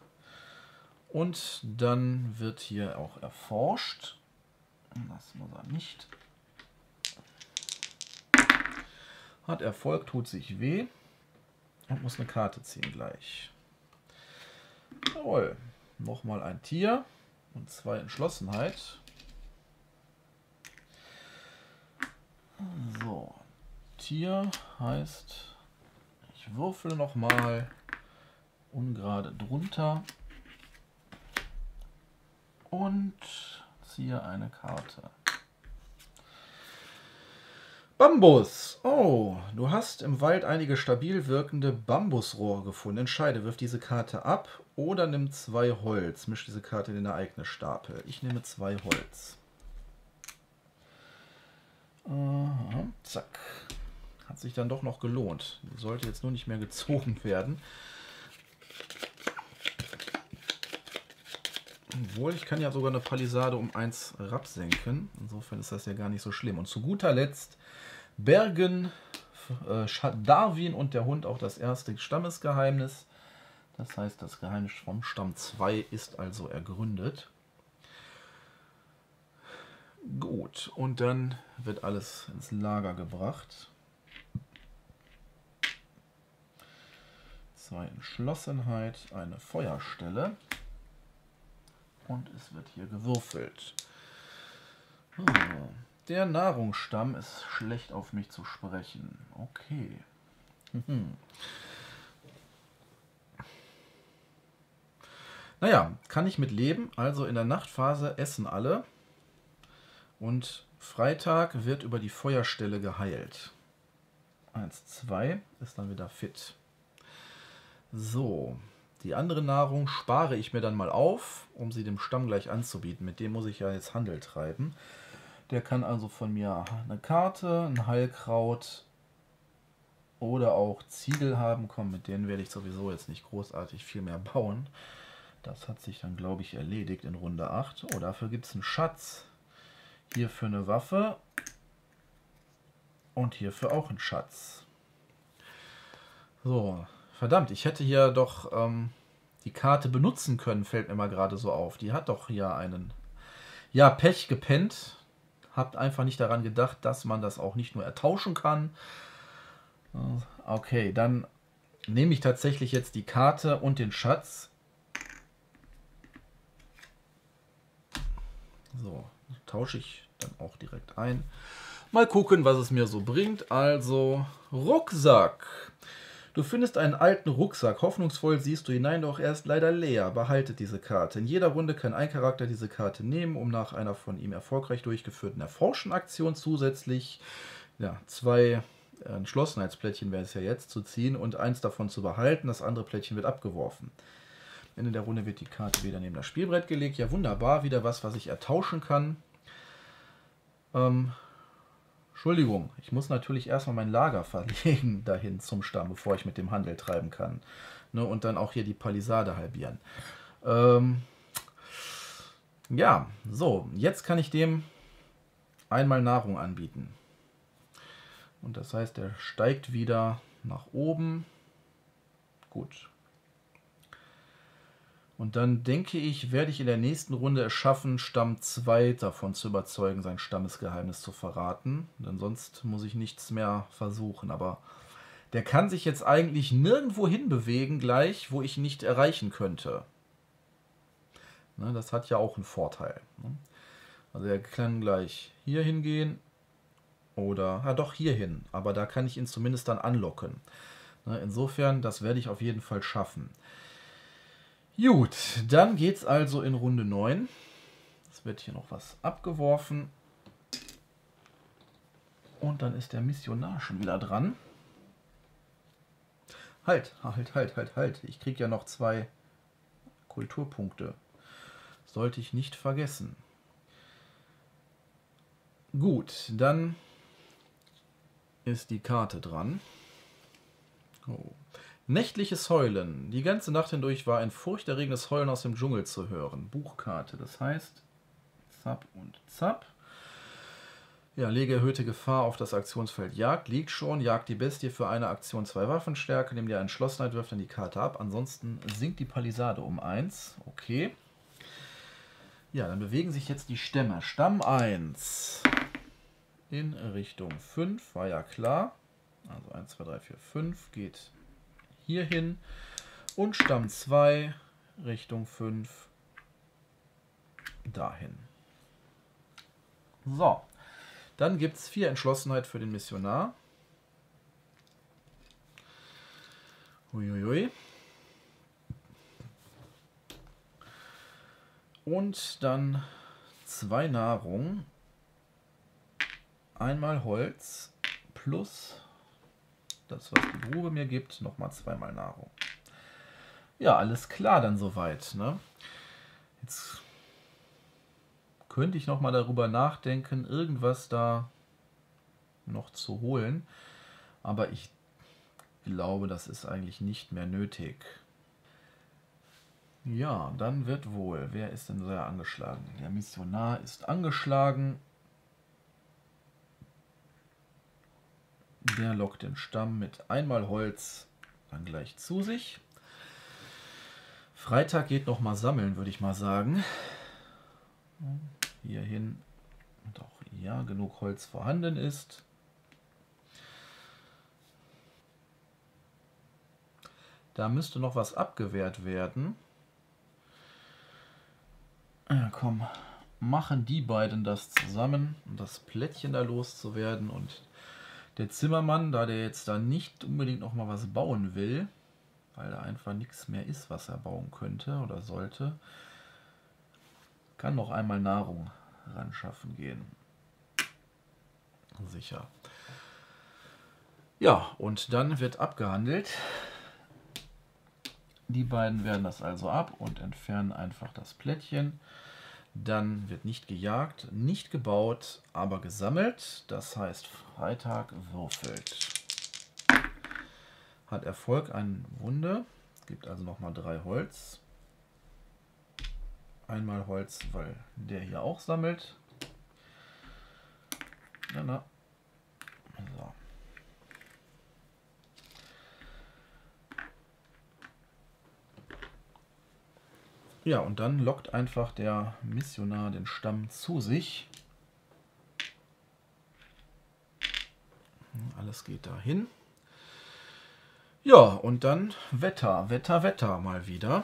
Und dann wird hier auch erforscht. Das muss er nicht. Hat Erfolg, tut sich weh und muss eine Karte ziehen gleich. Jawohl, nochmal ein Tier und 2 Entschlossenheit. So, Tier heißt, ich würfel nochmal ungerade drunter und ziehe eine Karte. Bambus. Oh, du hast im Wald einige stabil wirkende Bambusrohre gefunden. Entscheide, wirf diese Karte ab oder nimm 2 Holz. Misch diese Karte in den Ereignisstapel. Ich nehme 2 Holz. Zack. Hat sich dann doch noch gelohnt. Sollte jetzt nur nicht mehr gezogen werden. Obwohl, ich kann ja sogar eine Palisade um 1 herabsenken. Insofern ist das ja gar nicht so schlimm. Und zu guter Letzt bergen Darwin und der Hund auch das erste Stammesgeheimnis. Das heißt, das Geheimnis vom Stamm 2 ist also ergründet. Gut, und dann wird alles ins Lager gebracht. 2 Entschlossenheit, eine Feuerstelle. Und es wird hier gewürfelt. Der Nahrungsstamm ist schlecht auf mich zu sprechen. Okay. Naja, kann ich mit leben. Also in der Nachtphase essen alle. Und Freitag wird über die Feuerstelle geheilt. 1, 2 ist dann wieder fit. So, die andere Nahrung spare ich mir dann mal auf, um sie dem Stamm gleich anzubieten. Mit dem muss ich ja jetzt Handel treiben. Der kann also von mir eine Karte, ein Heilkraut oder auch Ziegel haben. Komm, mit denen werde ich sowieso jetzt nicht großartig viel mehr bauen. Das hat sich dann, glaube ich, erledigt in Runde 8. Oh, dafür gibt es einen Schatz. Hier für eine Waffe. Und hierfür auch einen Schatz. So, verdammt, ich hätte hier doch die Karte benutzen können, fällt mir mal gerade so auf. Die hat doch hier einen... Ja, Pech gepennt. Habt einfach nicht daran gedacht, dass man das auch nicht nur ertauschen kann. Okay, dann nehme ich tatsächlich jetzt die Karte und den Schatz. So, tausche ich dann auch direkt ein. Mal gucken, was es mir so bringt. Also, Rucksack. Du findest einen alten Rucksack. Hoffnungsvoll siehst du hinein, doch er ist leider leer. Behalte diese Karte. In jeder Runde kann ein Charakter diese Karte nehmen, um nach einer von ihm erfolgreich durchgeführten Erforschen-Aktion zusätzlich 2 Entschlossenheitsplättchen wäre es ja jetzt zu ziehen und eins davon zu behalten. Das andere Plättchen wird abgeworfen. Ende der Runde wird die Karte wieder neben das Spielbrett gelegt. Ja, wunderbar. Wieder was ich ertauschen kann. Entschuldigung, ich muss natürlich erstmal mein Lager verlegen dahin zum Stamm, bevor ich mit dem Handel treiben kann. Ne, und dann auch hier die Palisade halbieren. Ja, so, jetzt kann ich dem einmal Nahrung anbieten. Und das heißt, er steigt wieder nach oben. Gut. Und dann denke ich, werde ich in der nächsten Runde es schaffen, Stamm 2 davon zu überzeugen, sein Stammesgeheimnis zu verraten. Denn sonst muss ich nichts mehr versuchen. Aber der kann sich jetzt eigentlich nirgendwo hinbewegen gleich, wo ich ihn nicht erreichen könnte. Ne, das hat ja auch einen Vorteil. Ne? Also er kann gleich hier hingehen oder, ja doch, hier hin. Aber da kann ich ihn zumindest dann anlocken. Ne, insofern, das werde ich auf jeden Fall schaffen. Gut, dann geht es also in Runde 9. Es wird hier noch was abgeworfen. Und dann ist der Missionar schon wieder dran. Halt. Ich kriege ja noch 2 Kulturpunkte. Sollte ich nicht vergessen. Gut, dann ist die Karte dran. Oh. Nächtliches Heulen. Die ganze Nacht hindurch war ein furchterregendes Heulen aus dem Dschungel zu hören. Buchkarte, das heißt Zap und Zap. Ja, lege erhöhte Gefahr auf das Aktionsfeld Jagd. Liegt schon. Jagt die Bestie für eine Aktion 2 Waffenstärke. Nimm dir Entschlossenheit, wirft dann die Karte ab. Ansonsten sinkt die Palisade um 1. Okay. Ja, dann bewegen sich jetzt die Stämme. Stamm 1 in Richtung 5, war ja klar. Also 1, 2, 3, 4, 5 geht hier hin. Und Stamm 2 Richtung 5 dahin. So, dann gibt es 4 Entschlossenheit für den Missionar. Uiuiui. Und dann 2 Nahrung. Einmal Holz plus das, was die Grube mir gibt, nochmal 2 mal Nahrung. Ja, alles klar dann soweit. Ne? Jetzt könnte ich nochmal darüber nachdenken, irgendwas da noch zu holen. Aber ich glaube, das ist eigentlich nicht mehr nötig. Ja, dann wird wohl. Wer ist denn sehr angeschlagen? Der Missionar ist angeschlagen. Der lockt den Stamm mit einmal Holz dann gleich zu sich. Freitag geht nochmal sammeln, würde ich mal sagen. Hierhin und auch ja genug Holz vorhanden ist. Da müsste noch was abgewehrt werden. Ja, komm, machen die beiden das zusammen, um das Plättchen da loszuwerden. Und der Zimmermann, da der jetzt da nicht unbedingt noch mal was bauen will, weil da einfach nichts mehr ist, was er bauen könnte oder sollte, kann noch einmal Nahrung ran schaffen gehen. Sicher. Ja, und dann wird abgehandelt. Die beiden werden das also ab und entfernen einfach das Plättchen. Dann wird nicht gejagt, nicht gebaut, aber gesammelt. Das heißt, Freitag würfelt. hat Erfolg, eine Wunde. Gibt also nochmal 3 Holz. Einmal Holz, weil der hier auch sammelt. Na. So. Ja, und dann lockt einfach der Missionar den Stamm zu sich. Alles geht dahin. Ja, und dann Wetter mal wieder.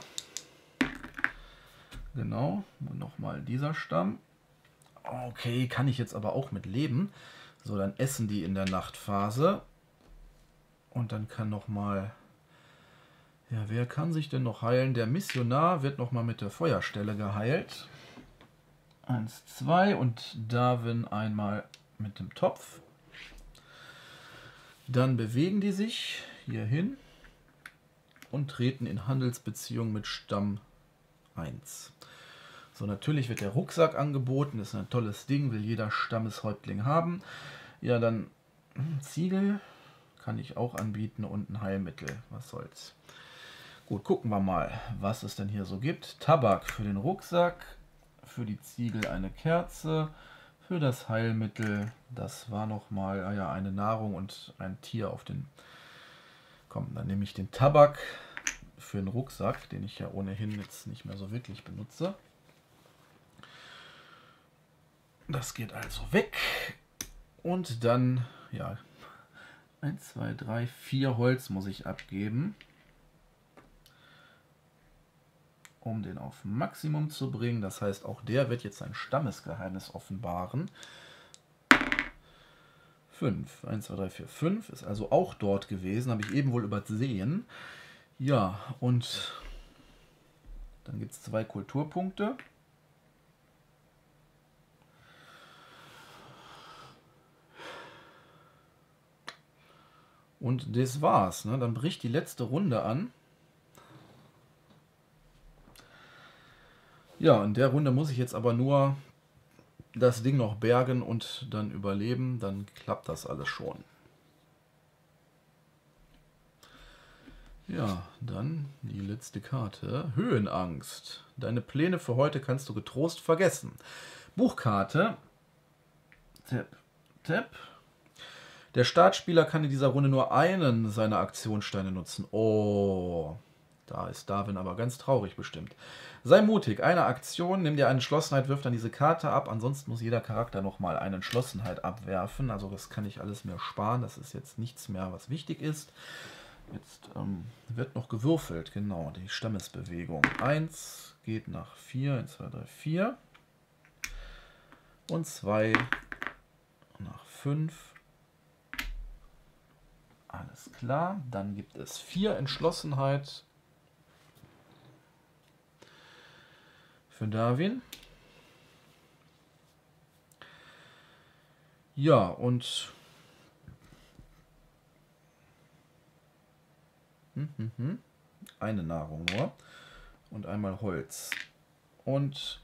Genau, und nochmal dieser Stamm. Okay, kann ich jetzt aber auch mit leben. So, dann essen die in der Nachtphase. Und dann kann nochmal... Ja, wer kann sich denn noch heilen? Der Missionar wird nochmal mit der Feuerstelle geheilt. 1, 2 und Darwin einmal mit dem Topf. Dann bewegen die sich hierhin und treten in Handelsbeziehung mit Stamm 1. So, natürlich wird der Rucksack angeboten, ist ein tolles Ding, will jeder Stammeshäuptling haben. Ja, dann Ziegel kann ich auch anbieten und ein Heilmittel, was soll's. Gut, gucken wir mal, was es denn hier so gibt. Tabak für den Rucksack, für die Ziegel eine Kerze, für das Heilmittel, das war nochmal eine Nahrung und ein Tier auf den... Komm, dann nehme ich den Tabak für den Rucksack, den ich ja ohnehin jetzt nicht mehr so wirklich benutze. Das geht also weg. Und dann, ja, 1, 2, 3, 4 Holz muss ich abgeben, um den auf Maximum zu bringen. Das heißt, auch der wird jetzt sein Stammesgeheimnis offenbaren. 5, 1, 2, 3, 4, 5 ist also auch dort gewesen, habe ich eben wohl übersehen. Ja, und dann gibt es 2 Kulturpunkte. Und das war's. Ne? Dann bricht die letzte Runde an. Ja, in der Runde muss ich jetzt aber nur das Ding noch bergen und dann überleben. Dann klappt das alles schon. Ja, dann die letzte Karte. Höhenangst. Deine Pläne für heute kannst du getrost vergessen. Buchkarte. Tap, tap. Der Startspieler kann in dieser Runde nur einen seiner Aktionssteine nutzen. Oh, da ist Darwin aber ganz traurig bestimmt. Sei mutig. Eine Aktion, nimm dir eine Entschlossenheit, wirf dann diese Karte ab. Ansonsten muss jeder Charakter nochmal eine Entschlossenheit abwerfen. Also das kann ich alles mir sparen. Das ist jetzt nichts mehr, was wichtig ist. Jetzt wird noch gewürfelt. Genau, die Stammesbewegung. 1 geht nach 4. 1, 2, 3, 4. Und 2 nach 5. Alles klar. Dann gibt es 4 Entschlossenheit für Darwin. Ja, und eine Nahrung nur. Und einmal Holz. Und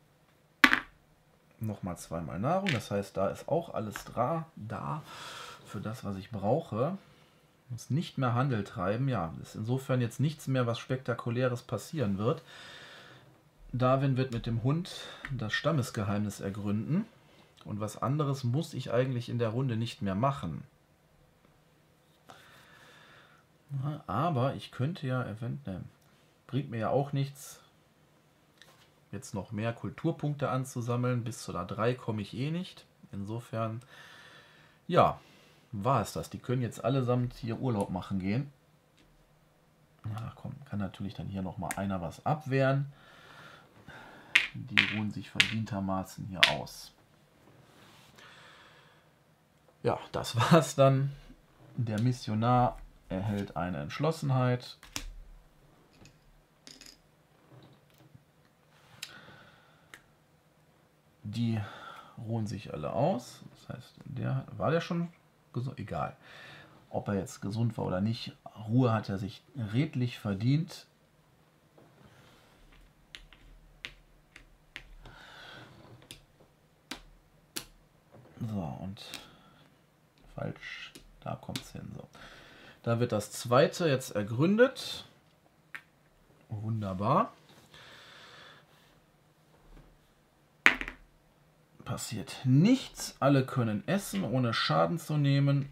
nochmal 2-mal Nahrung. Das heißt, da ist auch alles da für das, was ich brauche. Muss nicht mehr Handel treiben. Ja, ist insofern jetzt nichts mehr, was Spektakuläres passieren wird. Darwin wird mit dem Hund das Stammesgeheimnis ergründen. Und was anderes muss ich eigentlich in der Runde nicht mehr machen. Aber ich könnte ja eventuell... Bringt mir ja auch nichts, jetzt noch mehr Kulturpunkte anzusammeln. Bis zu der 3 komme ich eh nicht. Insofern, ja, war es das. Die können jetzt allesamt hier Urlaub machen gehen. Na komm, kann natürlich dann hier nochmal einer was abwehren. Die ruhen sich verdientermaßen hier aus. Ja, das war's dann. Der Missionar erhält eine Entschlossenheit. Die ruhen sich alle aus. Das heißt, war der schon gesund? Egal, ob er jetzt gesund war oder nicht. Ruhe hat er sich redlich verdient. So, und falsch, da kommt es hin. So. Da wird das zweite jetzt ergründet. Wunderbar. Passiert nichts. Alle können essen, ohne Schaden zu nehmen.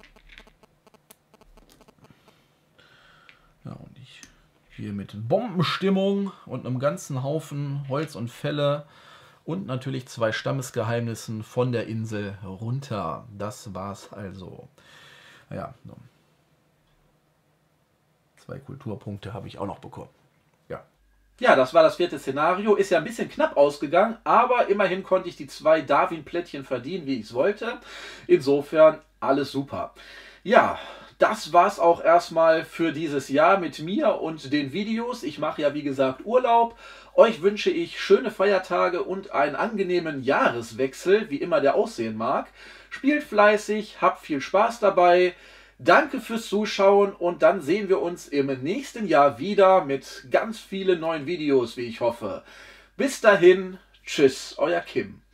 Ja, und ich hier mit Bombenstimmung und einem ganzen Haufen Holz und Felle und natürlich 2 Stammesgeheimnissen von der Insel runter. Das war's also. Ja, 2 Kulturpunkte habe ich auch noch bekommen. Ja. Ja, das war das 4. Szenario. Ist ja ein bisschen knapp ausgegangen, aber immerhin konnte ich die 2 Darwin-Plättchen verdienen, wie ich es wollte. Insofern alles super. Ja, das war's auch erstmal für dieses Jahr mit mir und den Videos. Ich mache ja, wie gesagt, Urlaub. Euch wünsche ich schöne Feiertage und einen angenehmen Jahreswechsel, wie immer der aussehen mag. Spielt fleißig, habt viel Spaß dabei. Danke fürs Zuschauen und dann sehen wir uns im nächsten Jahr wieder mit ganz vielen neuen Videos, wie ich hoffe. Bis dahin, tschüss, euer Kim.